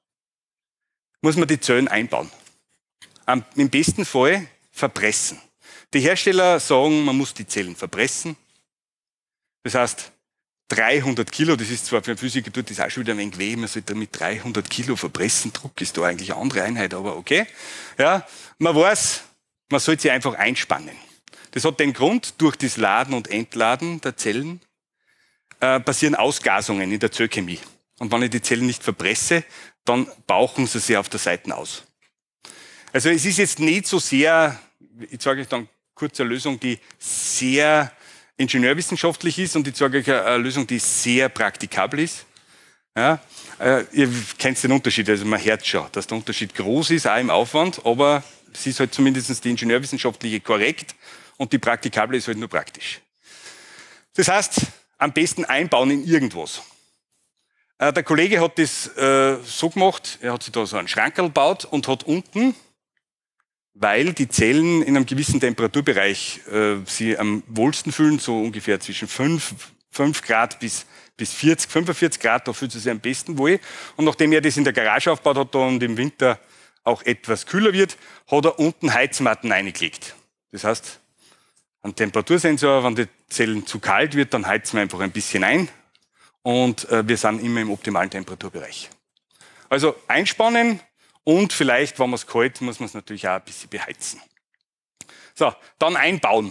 muss man die Zellen einbauen. Im besten Fall verpressen. Die Hersteller sagen, man muss die Zellen verpressen. Das heißt, 300 Kilo, das ist zwar für einen Physiker, tut das auch schon wieder ein wenig weh, man sollte mit 300 Kilo verpressen. Druck ist da eigentlich eine andere Einheit, aber okay. Ja, man weiß, man soll sie einfach einspannen. Das hat den Grund, durch das Laden und Entladen der Zellen passieren Ausgasungen in der Zellchemie. Und wenn ich die Zellen nicht verpresse, dann bauchen sie sich auf der Seite aus. Also es ist jetzt nicht so sehr, ich zeige euch dann kurz eine Lösung, die sehr ingenieurwissenschaftlich ist und ich zeige euch eine Lösung, die sehr praktikabel ist. Ja, ihr kennt den Unterschied, also man hört schon, dass der Unterschied groß ist, auch im Aufwand, aber es ist halt zumindest die ingenieurwissenschaftliche korrekt und die praktikable ist halt nur praktisch. Das heißt, am besten einbauen in irgendwas. Der Kollege hat das so gemacht, er hat sich da so einen Schrankerl gebaut und hat unten, weil die Zellen in einem gewissen Temperaturbereich sie am wohlsten fühlen, so ungefähr zwischen 5 Grad bis 40, 45 Grad, da fühlt sie sich am besten wohl. Und nachdem er das in der Garage aufgebaut hat und im Winter auch etwas kühler wird, hat er unten Heizmatten eingelegt. Das heißt, ein Temperatursensor, wenn die Zellen zu kalt wird, dann heizen wir einfach ein bisschen ein und wir sind immer im optimalen Temperaturbereich. Also einspannen und vielleicht, wenn man es kalt, muss man es natürlich auch ein bisschen beheizen. So, dann einbauen.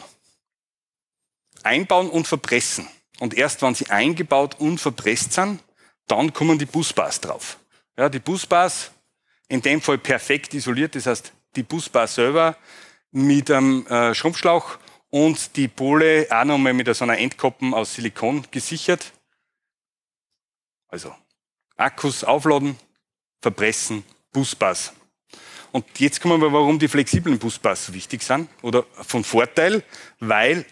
Einbauen und verpressen. Und erst wenn sie eingebaut und verpresst sind, dann kommen die Busbars drauf. Ja, die Busbars, in dem Fall perfekt isoliert, das heißt, die Busbar selber mit einem Schrumpfschlauch und die Pole auch nochmal mit so einer Endkappen aus Silikon gesichert. Also Akkus aufladen, verpressen, Busbars. Und jetzt kommen wir, warum die flexiblen Busbars so wichtig sind oder von Vorteil, weil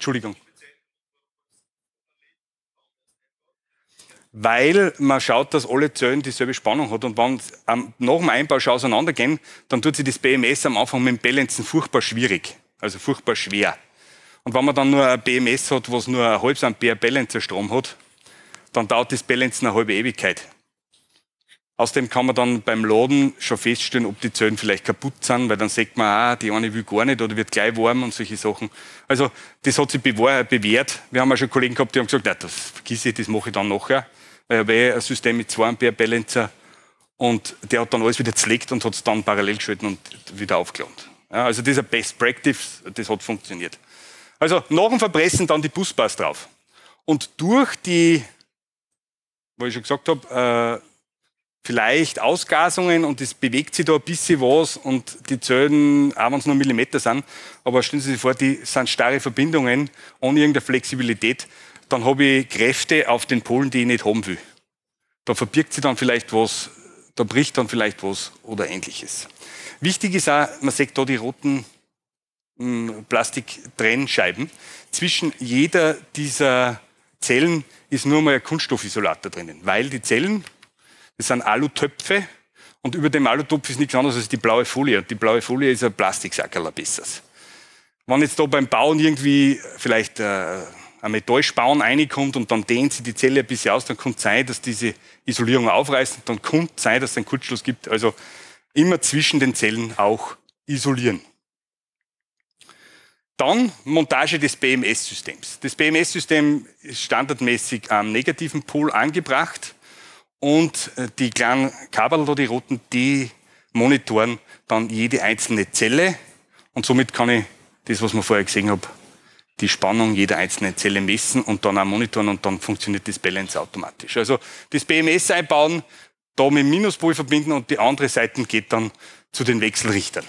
man schaut, dass alle Zellen dieselbe Spannung hat und wenn nach dem Einbau schon auseinandergehen, dann tut sich das BMS am Anfang mit dem Balancen furchtbar schwierig, also furchtbar schwer. Und wenn man dann nur ein BMS hat, was nur ein halbes Ampere Balancer-Strom hat, dann dauert das Balancen eine halbe Ewigkeit. Außerdem kann man dann beim Laden schon feststellen, ob die Zellen vielleicht kaputt sind, weil dann sagt man, die eine will gar nicht oder wird gleich warm und solche Sachen. Also das hat sich bewährt. Wir haben auch schon Kollegen gehabt, die haben gesagt, das vergiss ich, das mache ich dann nachher. Weil ich habe ein System mit 2 Ampere Balancer und der hat dann alles wieder zerlegt und hat es dann parallel geschalten und wieder aufgeladen. Ja, also das ist ein Best Practice, das hat funktioniert. Also nach dem Verpressen dann die Busbars drauf. Und durch die, wo ich schon gesagt habe, vielleicht Ausgasungen und es bewegt sich da ein bisschen was und die Zellen, auch wenn es nur Millimeter sind, aber stellen Sie sich vor, die sind starre Verbindungen ohne irgendeine Flexibilität, dann habe ich Kräfte auf den Polen, die ich nicht haben will. Da verbirgt sich dann vielleicht was, da bricht dann vielleicht was oder Ähnliches. Wichtig ist auch, man sieht da die roten Plastiktrennscheiben. Zwischen jeder dieser Zellen ist nur mal ein Kunststoffisolator drinnen, weil die Zellen, das sind Alutöpfe und über dem Alutopf ist nichts anderes als die blaue Folie. Und die blaue Folie ist ein Plastiksackerl, ein besseres. Wenn jetzt da beim Bauen irgendwie vielleicht ein Metallspauen reinkommt und dann dehnt sich die Zelle ein bisschen aus, dann kann es sein, dass diese Isolierung aufreißt und dann kann es sein, dass es einen Kurzschluss gibt. Also immer zwischen den Zellen auch isolieren. Dann Montage des BMS-Systems. Das BMS-System ist standardmäßig am negativen Pol angebracht und die kleinen Kabel, die roten, die monitoren dann jede einzelne Zelle und somit kann ich das, was wir vorher gesehen haben, die Spannung jeder einzelnen Zelle messen und dann auch monitoren und dann funktioniert das Balance automatisch. Also das BMS einbauen, da mit dem Minuspol verbinden und die andere Seite geht dann zu den Wechselrichtern.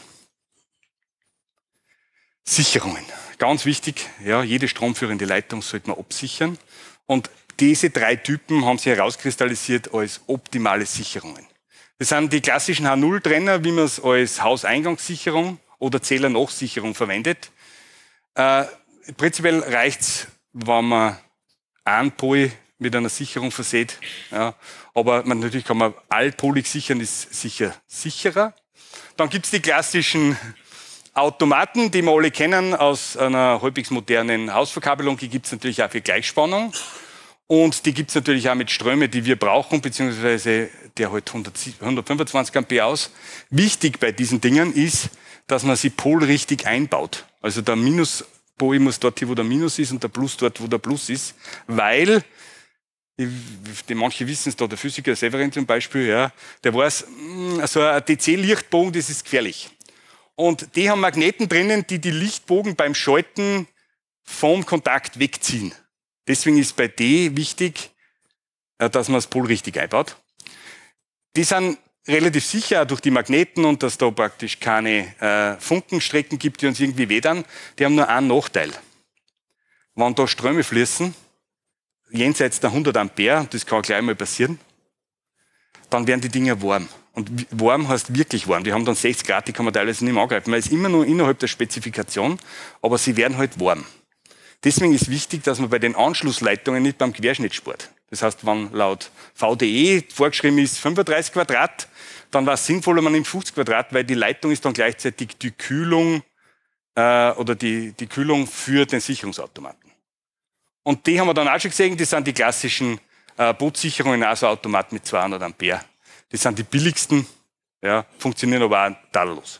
Sicherungen. Ganz wichtig, ja, jede stromführende Leitung sollte man absichern. Und diese 3 Typen haben sich herauskristallisiert als optimale Sicherungen. Das sind die klassischen H0-Trenner, wie man es als Hauseinsgangssicherung oder Zählernachsicherung verwendet. Prinzipiell reicht es, wenn man einen Pol mit einer Sicherung verseht. Ja, aber natürlich kann man allpolig sichern, ist sicher sicherer. Dann gibt es die klassischen Automaten, die wir alle kennen aus einer halbwegs modernen Hausverkabelung, die gibt es natürlich auch für Gleichspannung. Und die gibt es natürlich auch mit Strömen, die wir brauchen, beziehungsweise der halt 125 Ampere aus. Wichtig bei diesen Dingen ist, dass man sie polrichtig einbaut. Also der Minuspol muss dort hier, wo der Minus ist, und der Plus dort, wo der Plus ist, weil, manche wissen es da, der Physiker Severin zum Beispiel, ja, der weiß, so ein DC-Lichtbogen, das ist gefährlich. Und die haben Magneten drinnen, die die Lichtbogen beim Schalten vom Kontakt wegziehen. Deswegen ist bei D wichtig, dass man das Pol richtig einbaut. Die sind relativ sicher, auch durch die Magneten und dass da praktisch keine Funkenstrecken gibt, die uns irgendwie wehtun. Die haben nur einen Nachteil. Wenn da Ströme fließen, jenseits der 100 Ampere, und das kann gleich mal passieren, dann werden die Dinger warm. Und warm heißt wirklich warm. Die haben dann 60 Grad, die kann man teilweise nicht mehr angreifen. Man ist immer nur innerhalb der Spezifikation, aber sie werden halt warm. Deswegen ist wichtig, dass man bei den Anschlussleitungen nicht beim Querschnitt spart. Das heißt, wenn laut VDE vorgeschrieben ist 35 Quadrat, dann war es sinnvoller, man nimmt 50 Quadrat, weil die Leitung ist dann gleichzeitig die Kühlung oder die Kühlung für den Sicherungsautomaten. Und die haben wir dann auch schon gesehen, das sind die klassischen Bootssicherungen, also Automaten mit 200 Ampere. Das sind die billigsten, ja, funktionieren aber auch tadellos.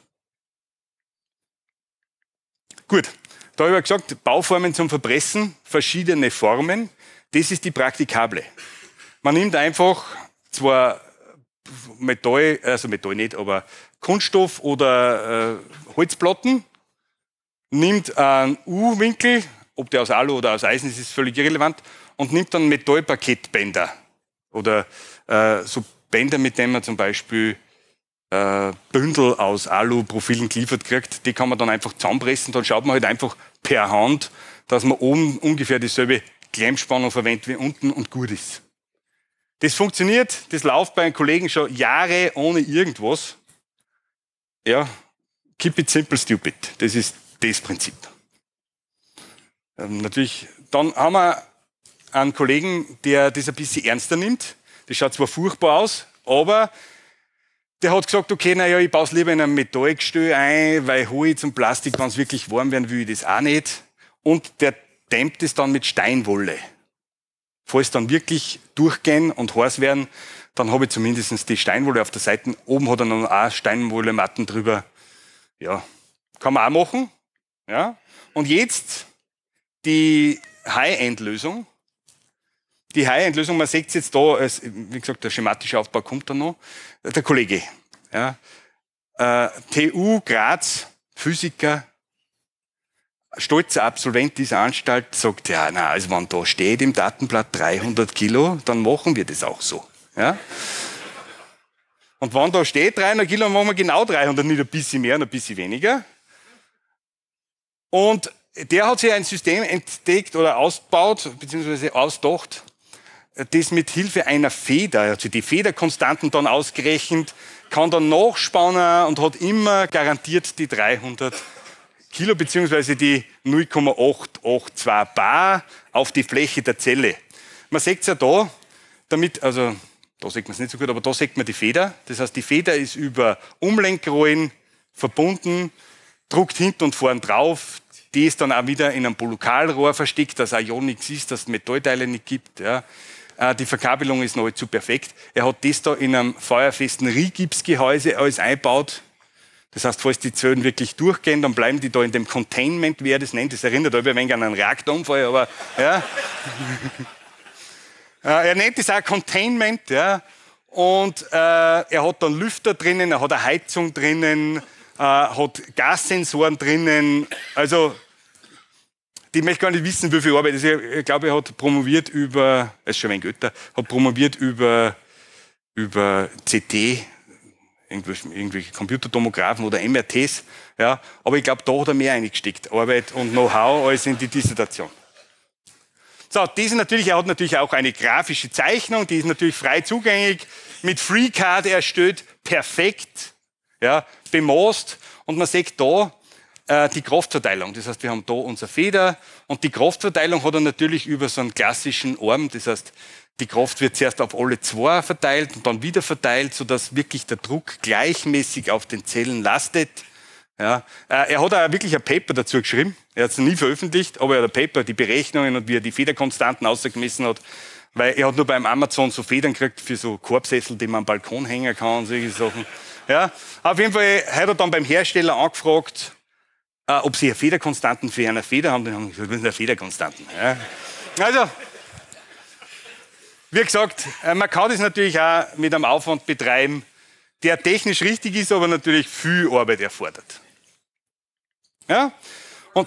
Gut, da habe ich gesagt, Bauformen zum Verpressen, verschiedene Formen. Das ist die praktikable. Man nimmt einfach zwar Metall, also Metall nicht, aber Kunststoff oder Holzplatten, nimmt einen U-Winkel, ob der aus Alu oder aus Eisen ist, ist völlig irrelevant, und nimmt dann Metallpaketbänder oder so Bänder, mit denen man zum Beispiel Bündel aus Aluprofilen geliefert kriegt, die kann man dann einfach zusammenpressen, dann schaut man halt einfach per Hand, dass man oben ungefähr dieselbe Klemmspannung verwendet wie unten und gut ist. Das funktioniert, das läuft bei den Kollegen schon Jahre ohne irgendwas. Ja, keep it simple, stupid. Das ist das Prinzip. Natürlich, dann haben wir einen Kollegen, der das ein bisschen ernster nimmt. Das schaut zwar furchtbar aus, aber der hat gesagt, okay, naja, ich baue es lieber in ein Metallgestell ein, weil Holz und Plastik, wenn es wirklich warm werden will, ich das auch nicht. Und der dämmt es dann mit Steinwolle. Falls dann wirklich durchgehen und heiß werden, dann habe ich zumindest die Steinwolle auf der Seite. Oben hat er noch auch Steinwolle-Matten drüber. Ja, kann man auch machen. Ja. Und jetzt die High-End-Lösung. Die High-End-Lösung, man sieht es jetzt da, wie gesagt, der schematische Aufbau kommt dann noch. Der Kollege, ja, TU Graz, Physiker, stolzer Absolvent dieser Anstalt, sagt, ja, na, also wenn da steht im Datenblatt 300 Kilo, dann machen wir das auch so. Ja? Und wenn da steht 300 Kilo, dann machen wir genau 300, nicht ein bisschen mehr und ein bisschen weniger. Und der hat sich ein System entdeckt oder ausgebaut, beziehungsweise ausgedacht, das mit Hilfe einer Feder, also die Federkonstanten dann ausgerechnet, kann dann nachspannen und hat immer garantiert die 300 Kilo beziehungsweise die 0,882 Bar auf die Fläche der Zelle. Man sieht es ja da, damit, also da sieht man es nicht so gut, aber da sieht man die Feder. Das heißt, die Feder ist über Umlenkrollen verbunden, druckt hinten und vorn drauf. Die ist dann auch wieder in einem Polykalrohr versteckt, dass auch ja nichts ist, dass es Metallteile nicht gibt. Ja. Die Verkabelung ist nahezu perfekt. Er hat das da in einem feuerfesten Rigipsgehäuse alles eingebaut. Das heißt, falls die Zellen wirklich durchgehen, dann bleiben die da in dem Containment, wie er das nennt. Das erinnert ein wenig an einen Reaktorunfall, aber ja. Er nennt es auch Containment. Ja. Und er hat dann Lüfter drinnen, er hat eine Heizung drinnen, hat Gassensoren drinnen. Also, die möchte gar nicht wissen, wie viel Arbeit. Also ich glaube, er hat promoviert über, er ist schon ein Götter, hat promoviert über CT, irgendwelche Computertomographen oder MRTs. Ja. Aber ich glaube, da hat er mehr eingesteckt, Arbeit und Know-how, als in die Dissertation. So, er hat natürlich auch eine grafische Zeichnung, die ist natürlich frei zugänglich, mit FreeCAD erstellt, perfekt, ja, bemaßt. Und man sieht da die Kraftverteilung. Das heißt, wir haben da unsere Feder und die Kraftverteilung hat er natürlich über so einen klassischen Arm. Das heißt, die Kraft wird zuerst auf alle zwei verteilt und dann wieder verteilt, sodass wirklich der Druck gleichmäßig auf den Zellen lastet. Ja. Er hat auch wirklich ein Paper dazu geschrieben. Er hat es nie veröffentlicht, aber er hat ein Paper, die Berechnungen und wie er die Federkonstanten ausgemessen hat. Weil er hat nur beim Amazon so Federn gekriegt für so Korbsessel, die man am Balkon hängen kann und solche Sachen. Ja. Auf jeden Fall hat er dann beim Hersteller angefragt, ob sie Federkonstanten für eine Feder haben. Dann haben sie gesagt, wir sind Federkonstanten. Ja. Also, wie gesagt, man kann das natürlich auch mit einem Aufwand betreiben, der technisch richtig ist, aber natürlich viel Arbeit erfordert. Ja? Und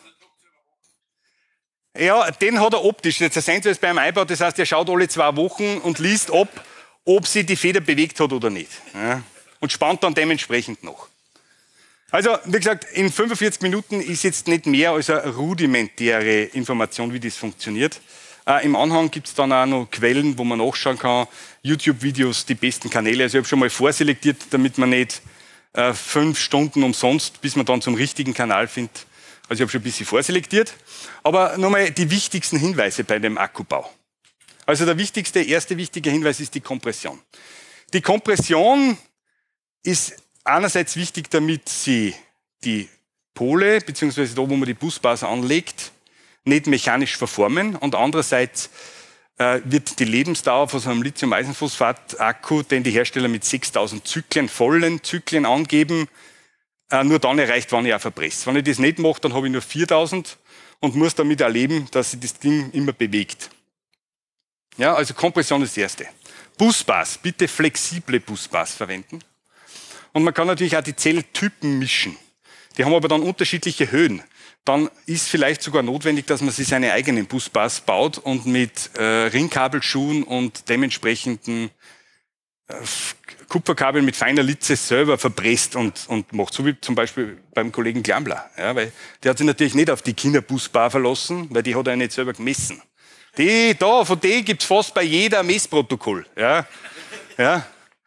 ja, den hat er optisch. Der Sensor ist beim einbaut, das heißt, er schaut alle 2 Wochen und liest ab, ob sich die Feder bewegt hat oder nicht. Ja? Und spannt dann dementsprechend noch. Also, wie gesagt, in 45 Minuten ist jetzt nicht mehr als eine rudimentäre Information, wie das funktioniert. Im Anhang gibt es dann auch noch Quellen, wo man nachschauen kann, YouTube-Videos, die besten Kanäle. Also ich habe schon mal vorselektiert, damit man nicht 5 Stunden umsonst, bis man dann zum richtigen Kanal findet. Also ich habe schon ein bisschen vorselektiert. Aber nochmal die wichtigsten Hinweise bei dem Akkubau. Also der erste wichtige Hinweis ist die Kompression. Die Kompression ist einerseits wichtig, damit sie die Pole, beziehungsweise da, wo man die Busbase anlegt, nicht mechanisch verformen. Und andererseits wird die Lebensdauer von so einem Lithium-Eisenphosphat-Akku, den die Hersteller mit 6000 Zyklen, vollen Zyklen angeben, nur dann erreicht, wenn ich auch verpresse. Wenn ich das nicht mache, dann habe ich nur 4000 und muss damit erleben, dass sich das Ding immer bewegt. Ja, also Kompression ist das Erste. Busbase, bitte flexible Busbase verwenden. Und man kann natürlich auch die Zelltypen mischen. Die haben aber dann unterschiedliche Höhen. Dann ist vielleicht sogar notwendig, dass man sich seine eigenen Busbars baut und mit Ringkabelschuhen und dementsprechenden Kupferkabeln mit feiner Litze selber verpresst und macht. So wie zum Beispiel beim Kollegen Glambler. Ja, weil der hat sich natürlich nicht auf die Kinderbusbar verlassen, weil die hat er nicht selber gemessen. Von denen gibt es fast bei jeder Messprotokoll. Ja. Ja.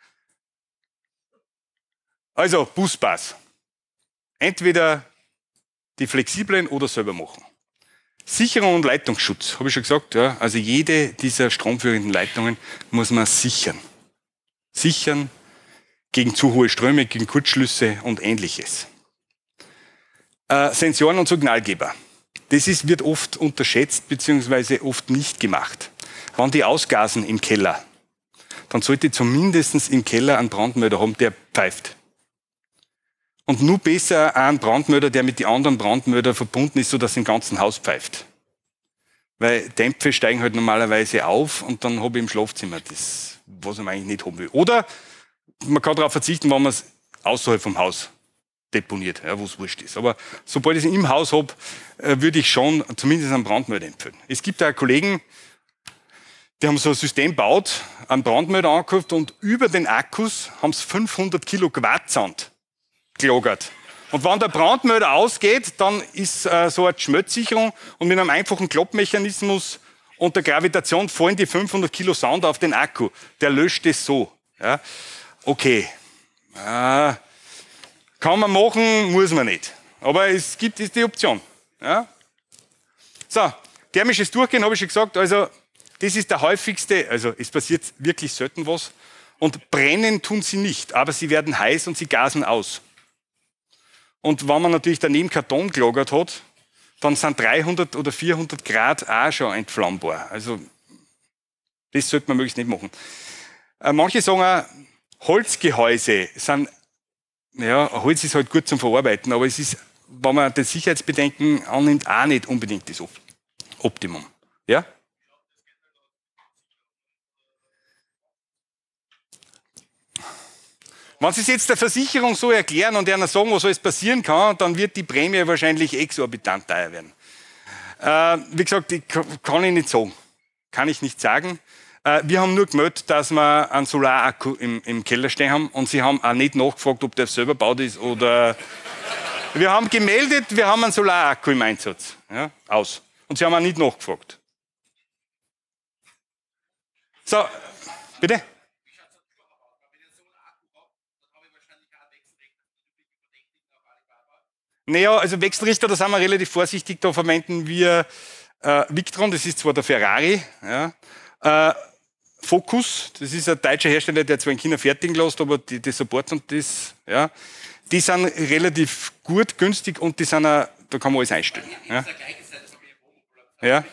Also Busbars. Entweder die flexiblen oder selber machen. Sicherung und Leitungsschutz, habe ich schon gesagt. Ja, also jede dieser stromführenden Leitungen muss man sichern. Sichern gegen zu hohe Ströme, gegen Kurzschlüsse und Ähnliches. Sensoren und Signalgeber. Das wird oft unterschätzt bzw. oft nicht gemacht. Wenn die ausgasen im Keller, dann sollte zumindest im Keller einen Brandmelder haben, der pfeift. Und nur besser einen Brandmelder, der mit den anderen Brandmeldern verbunden ist, sodass im ganzen Haus pfeift. Weil Dämpfe steigen halt normalerweise auf und dann habe ich im Schlafzimmer das, was man eigentlich nicht haben will. Oder man kann darauf verzichten, wenn man es außerhalb vom Haus deponiert, ja, wo es wurscht ist. Aber sobald ich es im Haus habe, würde ich schon zumindest einen Brandmelder empfehlen. Es gibt auch Kollegen, die haben so ein System gebaut, einen Brandmelder angekauft und über den Akkus haben sie 500 Kilo Quarzsand gelagert. Und wenn der Brandmelder ausgeht, dann ist so eine Schmelzsicherung und mit einem einfachen Klappmechanismus und der Gravitation fallen die 500 Kilo Sand auf den Akku. Der löscht es so. Ja. Okay, kann man machen, muss man nicht. Aber es gibt ist die Option. Ja? So, thermisches Durchgehen habe ich schon gesagt. Also das ist der häufigste, also es passiert wirklich selten was. Und brennen tun sie nicht, aber sie werden heiß und sie gasen aus. Und wenn man natürlich daneben Karton gelagert hat, dann sind 300 oder 400 Grad auch schon entflammbar. Also das sollte man möglichst nicht machen. Manche sagen auch, Holzgehäuse sind, ja, Holz ist halt gut zum Verarbeiten, aber es ist, wenn man das Sicherheitsbedenken annimmt, auch nicht unbedingt das Optimum. Ja? Wenn Sie es jetzt der Versicherung so erklären und einer sagen, was alles passieren kann, dann wird die Prämie wahrscheinlich exorbitant teuer werden. Wie gesagt, kann ich nicht sagen. Kann ich nicht sagen. Wir haben nur gemeldet, dass wir einen Solarakku im Keller stehen haben und Sie haben auch nicht nachgefragt, ob der selber gebaut ist oder... Wir haben gemeldet, wir haben einen Solarakku im Einsatz. Ja, aus. Und Sie haben auch nicht nachgefragt. So, bitte? Naja, also Wechselrichter, da sind wir relativ vorsichtig, da verwenden wir Victron, das ist zwar der Ferrari, ja. Focus, das ist ein deutscher Hersteller, der zwar in China fertigen lässt, aber die supporten das, ja. Die sind relativ gut, günstig und die sind auch, da kann man alles einstellen. Ja. Ja.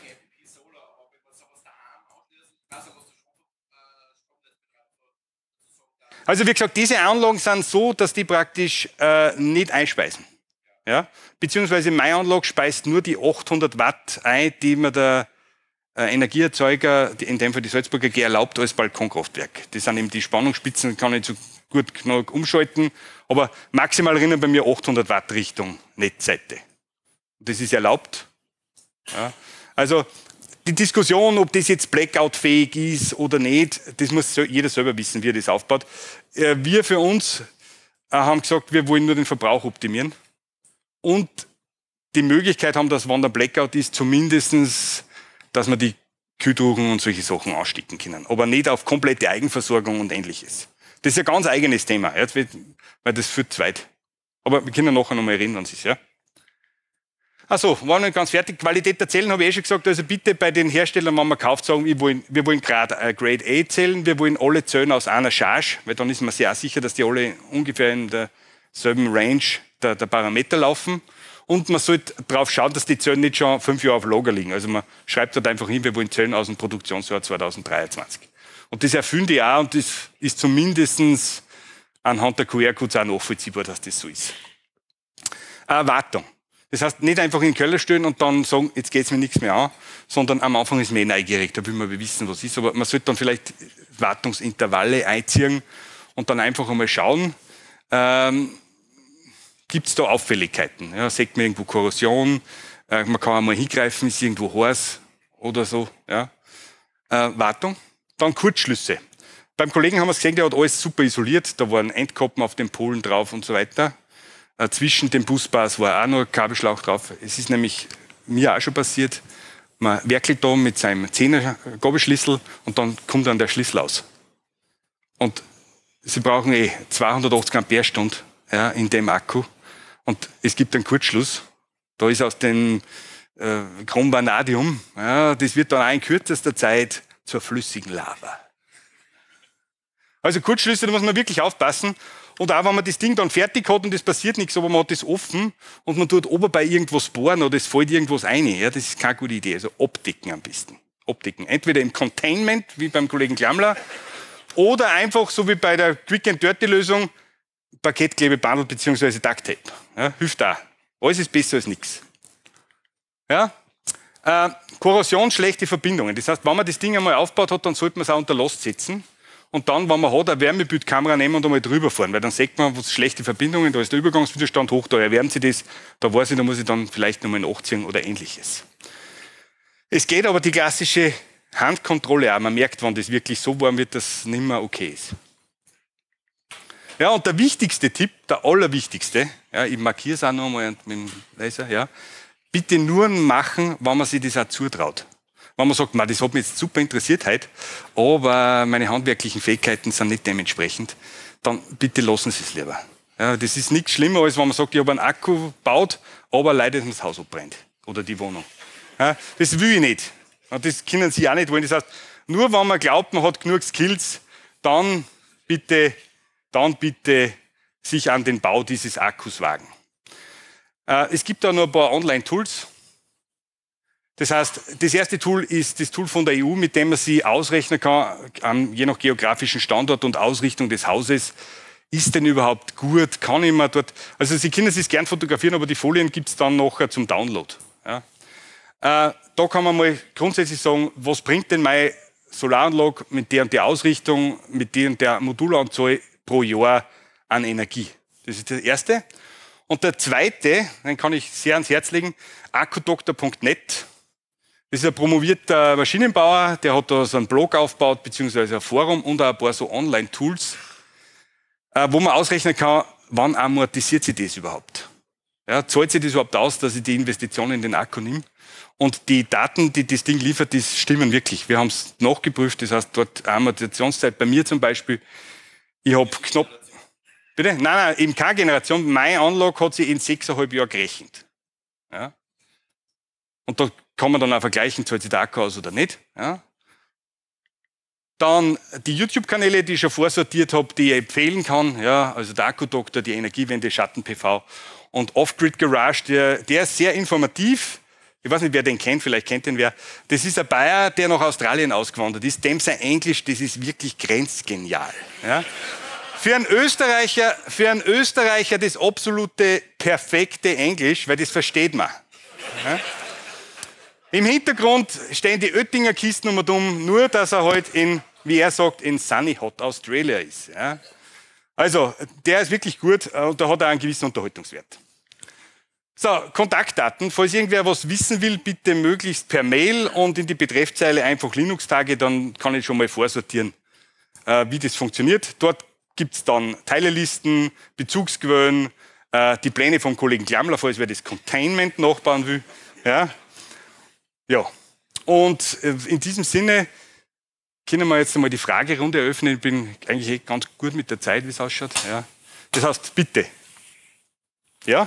Also wie gesagt, diese Anlagen sind so, dass die praktisch nicht einspeisen. Ja? Beziehungsweise meine Anlage speist nur die 800 Watt ein, die mir der Energieerzeuger, in dem Fall die Salzburger AG, erlaubt als Balkonkraftwerk. Das sind eben die Spannungsspitzen, kann ich so gut genug umschalten, aber maximal rinnen bei mir 800 Watt Richtung Netzseite. Das ist erlaubt. Ja? Also die Diskussion, ob das jetzt Blackout-fähig ist oder nicht, das muss jeder selber wissen, wie er das aufbaut. Wir für uns haben gesagt, wir wollen nur den Verbrauch optimieren und die Möglichkeit haben, dass, wenn der Blackout ist, zumindestens, dass wir die Kühltruhen und solche Sachen anstecken können. Aber nicht auf komplette Eigenversorgung und Ähnliches. Das ist ein ganz eigenes Thema, ja, weil das führt zu weit. Aber wir können nachher nochmal reden, wenn es ist, ja. Achso, war noch nicht ganz fertig. Qualität der Zellen habe ich schon gesagt. Also bitte bei den Herstellern, wenn man kauft, sagen, wir wollen Grade A Zellen, wir wollen alle Zellen aus einer Charge, weil dann ist man sehr sicher, dass die alle ungefähr in derselben Range der Parameter laufen. Und man sollte darauf schauen, dass die Zellen nicht schon 5 Jahre auf Lager liegen. Also man schreibt dort einfach hin, wir wollen Zellen aus dem Produktionsjahr 2023. Und das erfüllen die auch und das ist zumindest anhand der QR-Codes auch nachvollziehbar, dass das so ist. Wartung. Das heißt, nicht einfach in den Keller stellen und dann sagen, jetzt geht's mir nichts mehr an, sondern am Anfang ist man neugierig, da will man wissen, was ist. Aber man sollte dann vielleicht Wartungsintervalle einziehen und dann einfach einmal schauen, gibt es da Auffälligkeiten? Ja, sieht man irgendwo Korrosion, man kann einmal hingreifen, ist irgendwo heiß oder so. Ja. Wartung. Dann Kurzschlüsse. Beim Kollegen haben wir es gesehen, der hat alles super isoliert, da waren Endkappen auf den Polen drauf und so weiter. Zwischen den Busbars war auch noch ein Kabelschlauch drauf. Es ist nämlich mir auch schon passiert, man werkelt da mit seinem 10er Gabelschlüssel und dann kommt dann der Schlüssel aus. Und Sie brauchen 280 Ampere-Stunden, ja, in dem Akku. Und es gibt einen Kurzschluss. Da ist aus dem Chrom-Vanadium, ja, das wird dann auch in kürzester Zeit zur flüssigen Lava. Also Kurzschlüsse, da muss man wirklich aufpassen. Und auch wenn man das Ding dann fertig hat und es passiert nichts, aber man hat das offen und man tut oben bei irgendwas bohren oder es fällt irgendwas rein, ja, das ist keine gute Idee. Also abdecken am besten. Abdecken. Entweder im Containment, wie beim Kollegen Klammler, oder einfach, so wie bei der Quick-and-Dirty-Lösung, Parkettklebebandel bzw. Duct-Tape. Ja, hilft auch. Alles ist besser als nichts. Ja? Korrosion, schlechte Verbindungen. Das heißt, wenn man das Ding einmal aufgebaut hat, dann sollte man es auch unter Last setzen. Und dann, wenn man hat, eine Wärmebildkamera nehmen und einmal drüber fahren, weil dann sieht man, was schlechte Verbindungen, da ist der Übergangswiderstand hoch, da erwärmen sie das, da weiß ich, da muss ich dann vielleicht nochmal nachziehen oder Ähnliches. Es geht aber die klassische Handkontrolle auch. Man merkt, wenn das wirklich so warm wird, dass es nicht mehr okay ist. Ja, und der wichtigste Tipp, der allerwichtigste, ja, ich markiere es auch noch einmal mit dem Laser, ja, bitte nur machen, wenn man sich das auch zutraut. Wenn man sagt, das hat mich jetzt super interessiert heute, aber meine handwerklichen Fähigkeiten sind nicht dementsprechend, dann bitte lassen Sie es lieber. Ja, das ist nichts schlimmer, als wenn man sagt, ich habe einen Akku gebaut, aber leider das Haus abbrennt oder die Wohnung. Ja, das will ich nicht. Und das können Sie auch nicht wollen. Das heißt, nur wenn man glaubt, man hat genug Skills, dann bitte sich an den Bau dieses Akkus wagen. Es gibt da noch ein paar Online-Tools. Das heißt, das erste Tool ist das Tool von der EU, mit dem man sie ausrechnen kann, je nach geografischen Standort und Ausrichtung des Hauses. Ist denn überhaupt gut? Kann ich mir dort... Also Sie können es gern fotografieren, aber die Folien gibt es dann nachher zum Download. Ja. Da kann man mal grundsätzlich sagen, was bringt denn meine Solaranlage mit der und der Ausrichtung, mit der und der Modulanzahl pro Jahr an Energie? Das ist das Erste. Und der zweite, den kann ich sehr ans Herz legen, akkudoktor.net. Das ist ein promovierter Maschinenbauer, der hat da so einen Blog aufgebaut, beziehungsweise ein Forum und auch ein paar so Online-Tools, wo man ausrechnen kann, wann amortisiert sich das überhaupt? Ja, zahlt sich das überhaupt aus, dass ich die Investition in den Akku nehme? Und die Daten, die das Ding liefert, die stimmen wirklich. Wir haben es nachgeprüft, das heißt, dort Amortisationszeit bei mir zum Beispiel, ich habe knapp... Bitte? Nein, eben keine Generation. Meine Anlage hat sich in 6,5 Jahren gerechnet. Ja? Und da kann man dann auch vergleichen, zahlt sich der Akku aus oder nicht. Ja? Dann die YouTube-Kanäle, die ich schon vorsortiert habe, die ich empfehlen kann. Ja? Also der Akkudoktor, die Energiewende, Schatten-PV und Off-Grid Garage, der ist sehr informativ. Ich weiß nicht, wer den kennt, vielleicht kennt den wer. Das ist ein Bayer, der nach Australien ausgewandert ist. Dem sein Englisch, das ist wirklich grenzgenial. Ja? Für einen Österreicher das absolute perfekte Englisch, weil das versteht man. Ja? Im Hintergrund stehen die Oettinger Kisten um und um, nur dass er halt wie er sagt, in Sunny Hot Australia ist. Ja? Also, der ist wirklich gut und da hat er einen gewissen Unterhaltungswert. So, Kontaktdaten. Falls irgendwer was wissen will, bitte möglichst per Mail und in die Betreffzeile einfach Linux-Tage, dann kann ich schon mal vorsortieren, wie das funktioniert. Dort gibt es dann Teilelisten, Bezugsquellen, die Pläne vom Kollegen Klammler, falls wer das Containment nachbauen will. Ja. Und in diesem Sinne können wir jetzt einmal die Fragerunde eröffnen. Ich bin eigentlich ganz gut mit der Zeit, wie es ausschaut. Ja. Das heißt, bitte. Ja?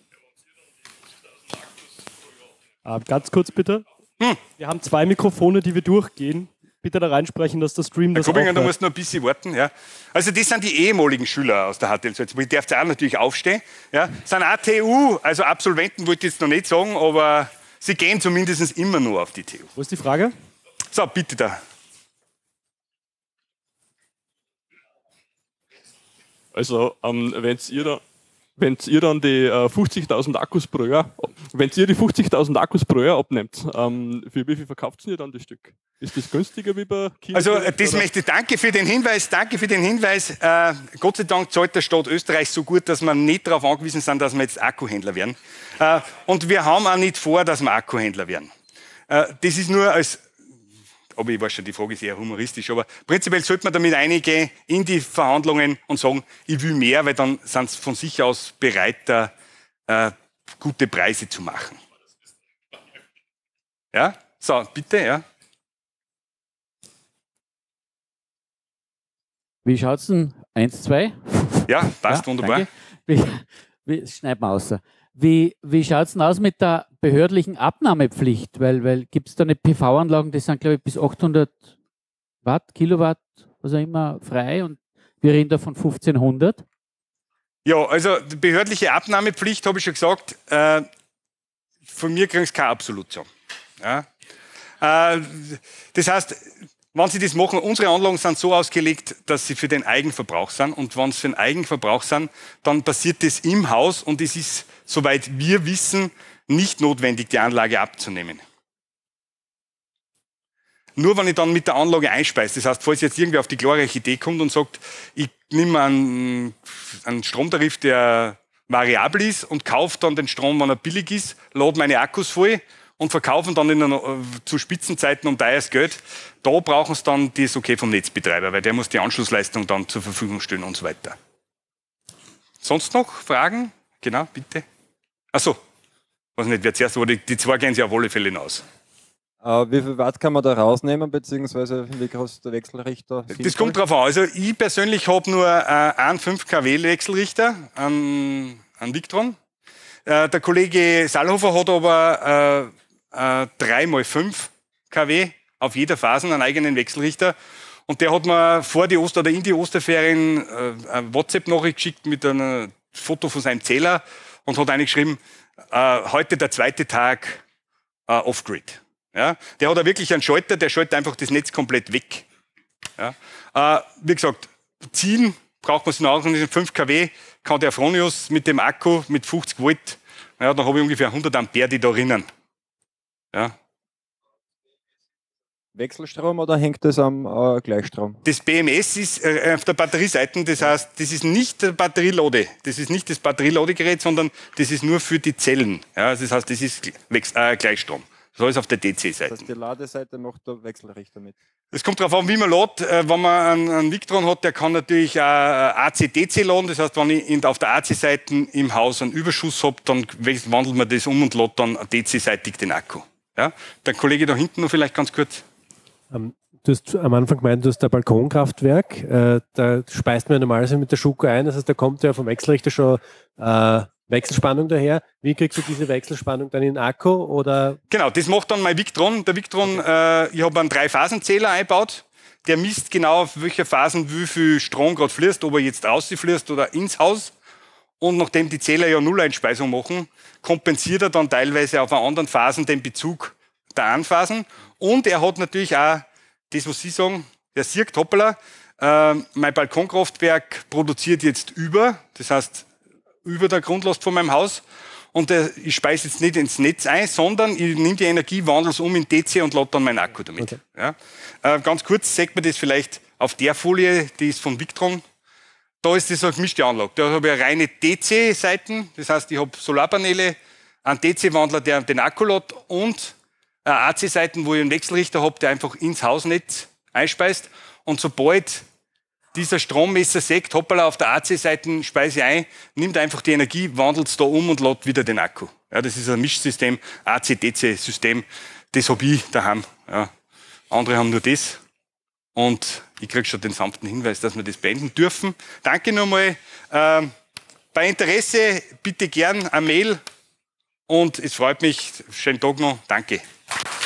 Ganz kurz bitte. Wir haben 2 Mikrofone, die wir durchgehen. Bitte da reinsprechen, dass der Stream das Kobinger, du musst noch ein bisschen warten. Ja. Also das sind die ehemaligen Schüler aus der HTL Salzburg. Ich darf auch natürlich aufstehen. Ja. Das sind ATU, also Absolventen wollte ich jetzt noch nicht sagen, aber sie gehen zumindest immer nur auf die TU. Wo ist die Frage? So, bitte da. Also, wenn ihr dann die 50.000 Akkus pro Jahr, wenn ihr die 50.000 Akkus pro Jahr abnehmt, für wie viel verkauft ihr dann das Stück? Ist das günstiger wie bei Kino? Also das möchte ich, danke für den Hinweis. Gott sei Dank zahlt der Staat Österreich so gut, dass wir nicht darauf angewiesen sind, dass wir jetzt Akkuhändler werden. Und wir haben auch nicht vor, dass wir Akkuhändler werden. Das ist nur als... Aber ich weiß schon, die Frage ist eher humoristisch, aber prinzipiell sollte man damit eingehen in die Verhandlungen und sagen, ich will mehr, weil dann sind sie von sich aus bereit, da gute Preise zu machen. Ja? So, bitte, ja. Wie schaut es denn? 1, 2? Ja, passt, ja, wunderbar. Schneid mal aus. Wie schaut es denn aus mit der behördlichen Abnahmepflicht? Weil gibt es da eine PV-Anlagen, die sind, glaube ich, bis 800 Watt, Kilowatt, was auch immer, frei und wir reden da von 1500? Ja, also die behördliche Abnahmepflicht, habe ich schon gesagt, von mir kriegen Sie keine Absolution. Ja? Das heißt, wenn Sie das machen, unsere Anlagen sind so ausgelegt, dass sie für den Eigenverbrauch sind. Und wenn sie für den Eigenverbrauch sind, dann passiert das im Haus und es ist, soweit wir wissen, nicht notwendig, die Anlage abzunehmen. Nur wenn ich dann mit der Anlage einspeise, das heißt, falls jetzt irgendwer auf die glorreiche Idee kommt und sagt, ich nehme einen Stromtarif, der variabel ist und kaufe dann den Strom, wenn er billig ist, lade meine Akkus voll und verkaufen dann zu Spitzenzeiten um teures Geld. Da brauchen sie dann das Okay vom Netzbetreiber, weil der muss die Anschlussleistung dann zur Verfügung stellen und so weiter. Sonst noch Fragen? Genau, bitte. Ach so. Weiß nicht, wer zuerst war, die zwei gehen sich auf alle Fälle hinaus. Wie viel Watt kann man da rausnehmen, beziehungsweise wie groß ist der Wechselrichter? Das kommt drauf an. Also ich persönlich habe nur einen 5 kW Wechselrichter, einen Victron. Der Kollege Sallhofer hat aber 3x5 kW auf jeder Phase einen eigenen Wechselrichter. Und der hat mir vor die oder in die Osterferien eine WhatsApp-Nachricht geschickt mit einem Foto von seinem Zähler und hat eingeschrieben, heute der zweite Tag Off-Grid. Ja? Der hat da wirklich einen Schalter, der schaltet einfach das Netz komplett weg. Ja? Wie gesagt, ziehen braucht man es noch 5 kW, kann der Fronius mit dem Akku mit 50 Volt, ja, dann habe ich ungefähr 100 Ampere, die da rinnen. Ja? Wechselstrom oder hängt das am Gleichstrom? Das BMS ist auf der Batterieseite, das heißt, das ist nicht der Batterielade, das ist nicht das Batterieladegerät, sondern das ist nur für die Zellen. Ja, das heißt, das ist Gleichstrom. So ist auf der DC-Seite. Das heißt, die Ladeseite macht der Wechselrichter mit. Es kommt darauf an, wie man lädt. Wenn man einen Victron hat, der kann natürlich AC-DC laden. Das heißt, wenn ich auf der AC-Seite im Haus einen Überschuss habe, dann wandelt man das um und lädt dann DC-seitig den Akku. Ja? Der Kollege da hinten noch vielleicht ganz kurz. Du hast am Anfang gemeint, du hast ein Balkonkraftwerk. Da speist man ja normalerweise mit der Schuko ein. Das heißt, da kommt ja vom Wechselrichter schon Wechselspannung daher. Wie kriegst du diese Wechselspannung dann in den Akku? Oder? Genau, das macht dann mein Victron. Der Victron, okay. Ich habe einen 3-Phasenzähler eingebaut. Der misst genau, auf welcher Phasen wie viel Strom gerade fließt, ob er jetzt rausfließt oder ins Haus. Und nachdem die Zähler ja Nulleinspeisung machen, kompensiert er dann teilweise auf anderen Phasen den Bezug der Anphasen. Und er hat natürlich auch, das was Sie sagen, der sieht, hoppala, mein Balkonkraftwerk produziert jetzt das heißt über der Grundlast von meinem Haus. Und ich speise jetzt nicht ins Netz ein, sondern ich nehme die Energie, wandle es um in DC und lade dann meinen Akku damit. Okay. Ja. Ganz kurz sieht man das vielleicht auf der Folie, die ist von Victron. Da ist das eine gemischte Anlage. Da habe ich eine reine DC-Seiten, das heißt, ich habe Solarpaneele, einen DC-Wandler, der den Akku lädt und AC-Seiten, wo ich einen Wechselrichter habe, der einfach ins Hausnetz einspeist. Und sobald dieser Strommesser sagt, hoppala, auf der AC-Seite speise ich ein, nimmt einfach die Energie, wandelt es da um und lädt wieder den Akku. Ja, das ist ein Mischsystem, AC-DC-System. Das habe ich daheim. Ja. Andere haben nur das. Und ich kriege schon den sanften Hinweis, dass wir das beenden dürfen. Danke nochmal. Bei Interesse bitte gern eine Mail. Und es freut mich. Schönen Tag noch. Danke.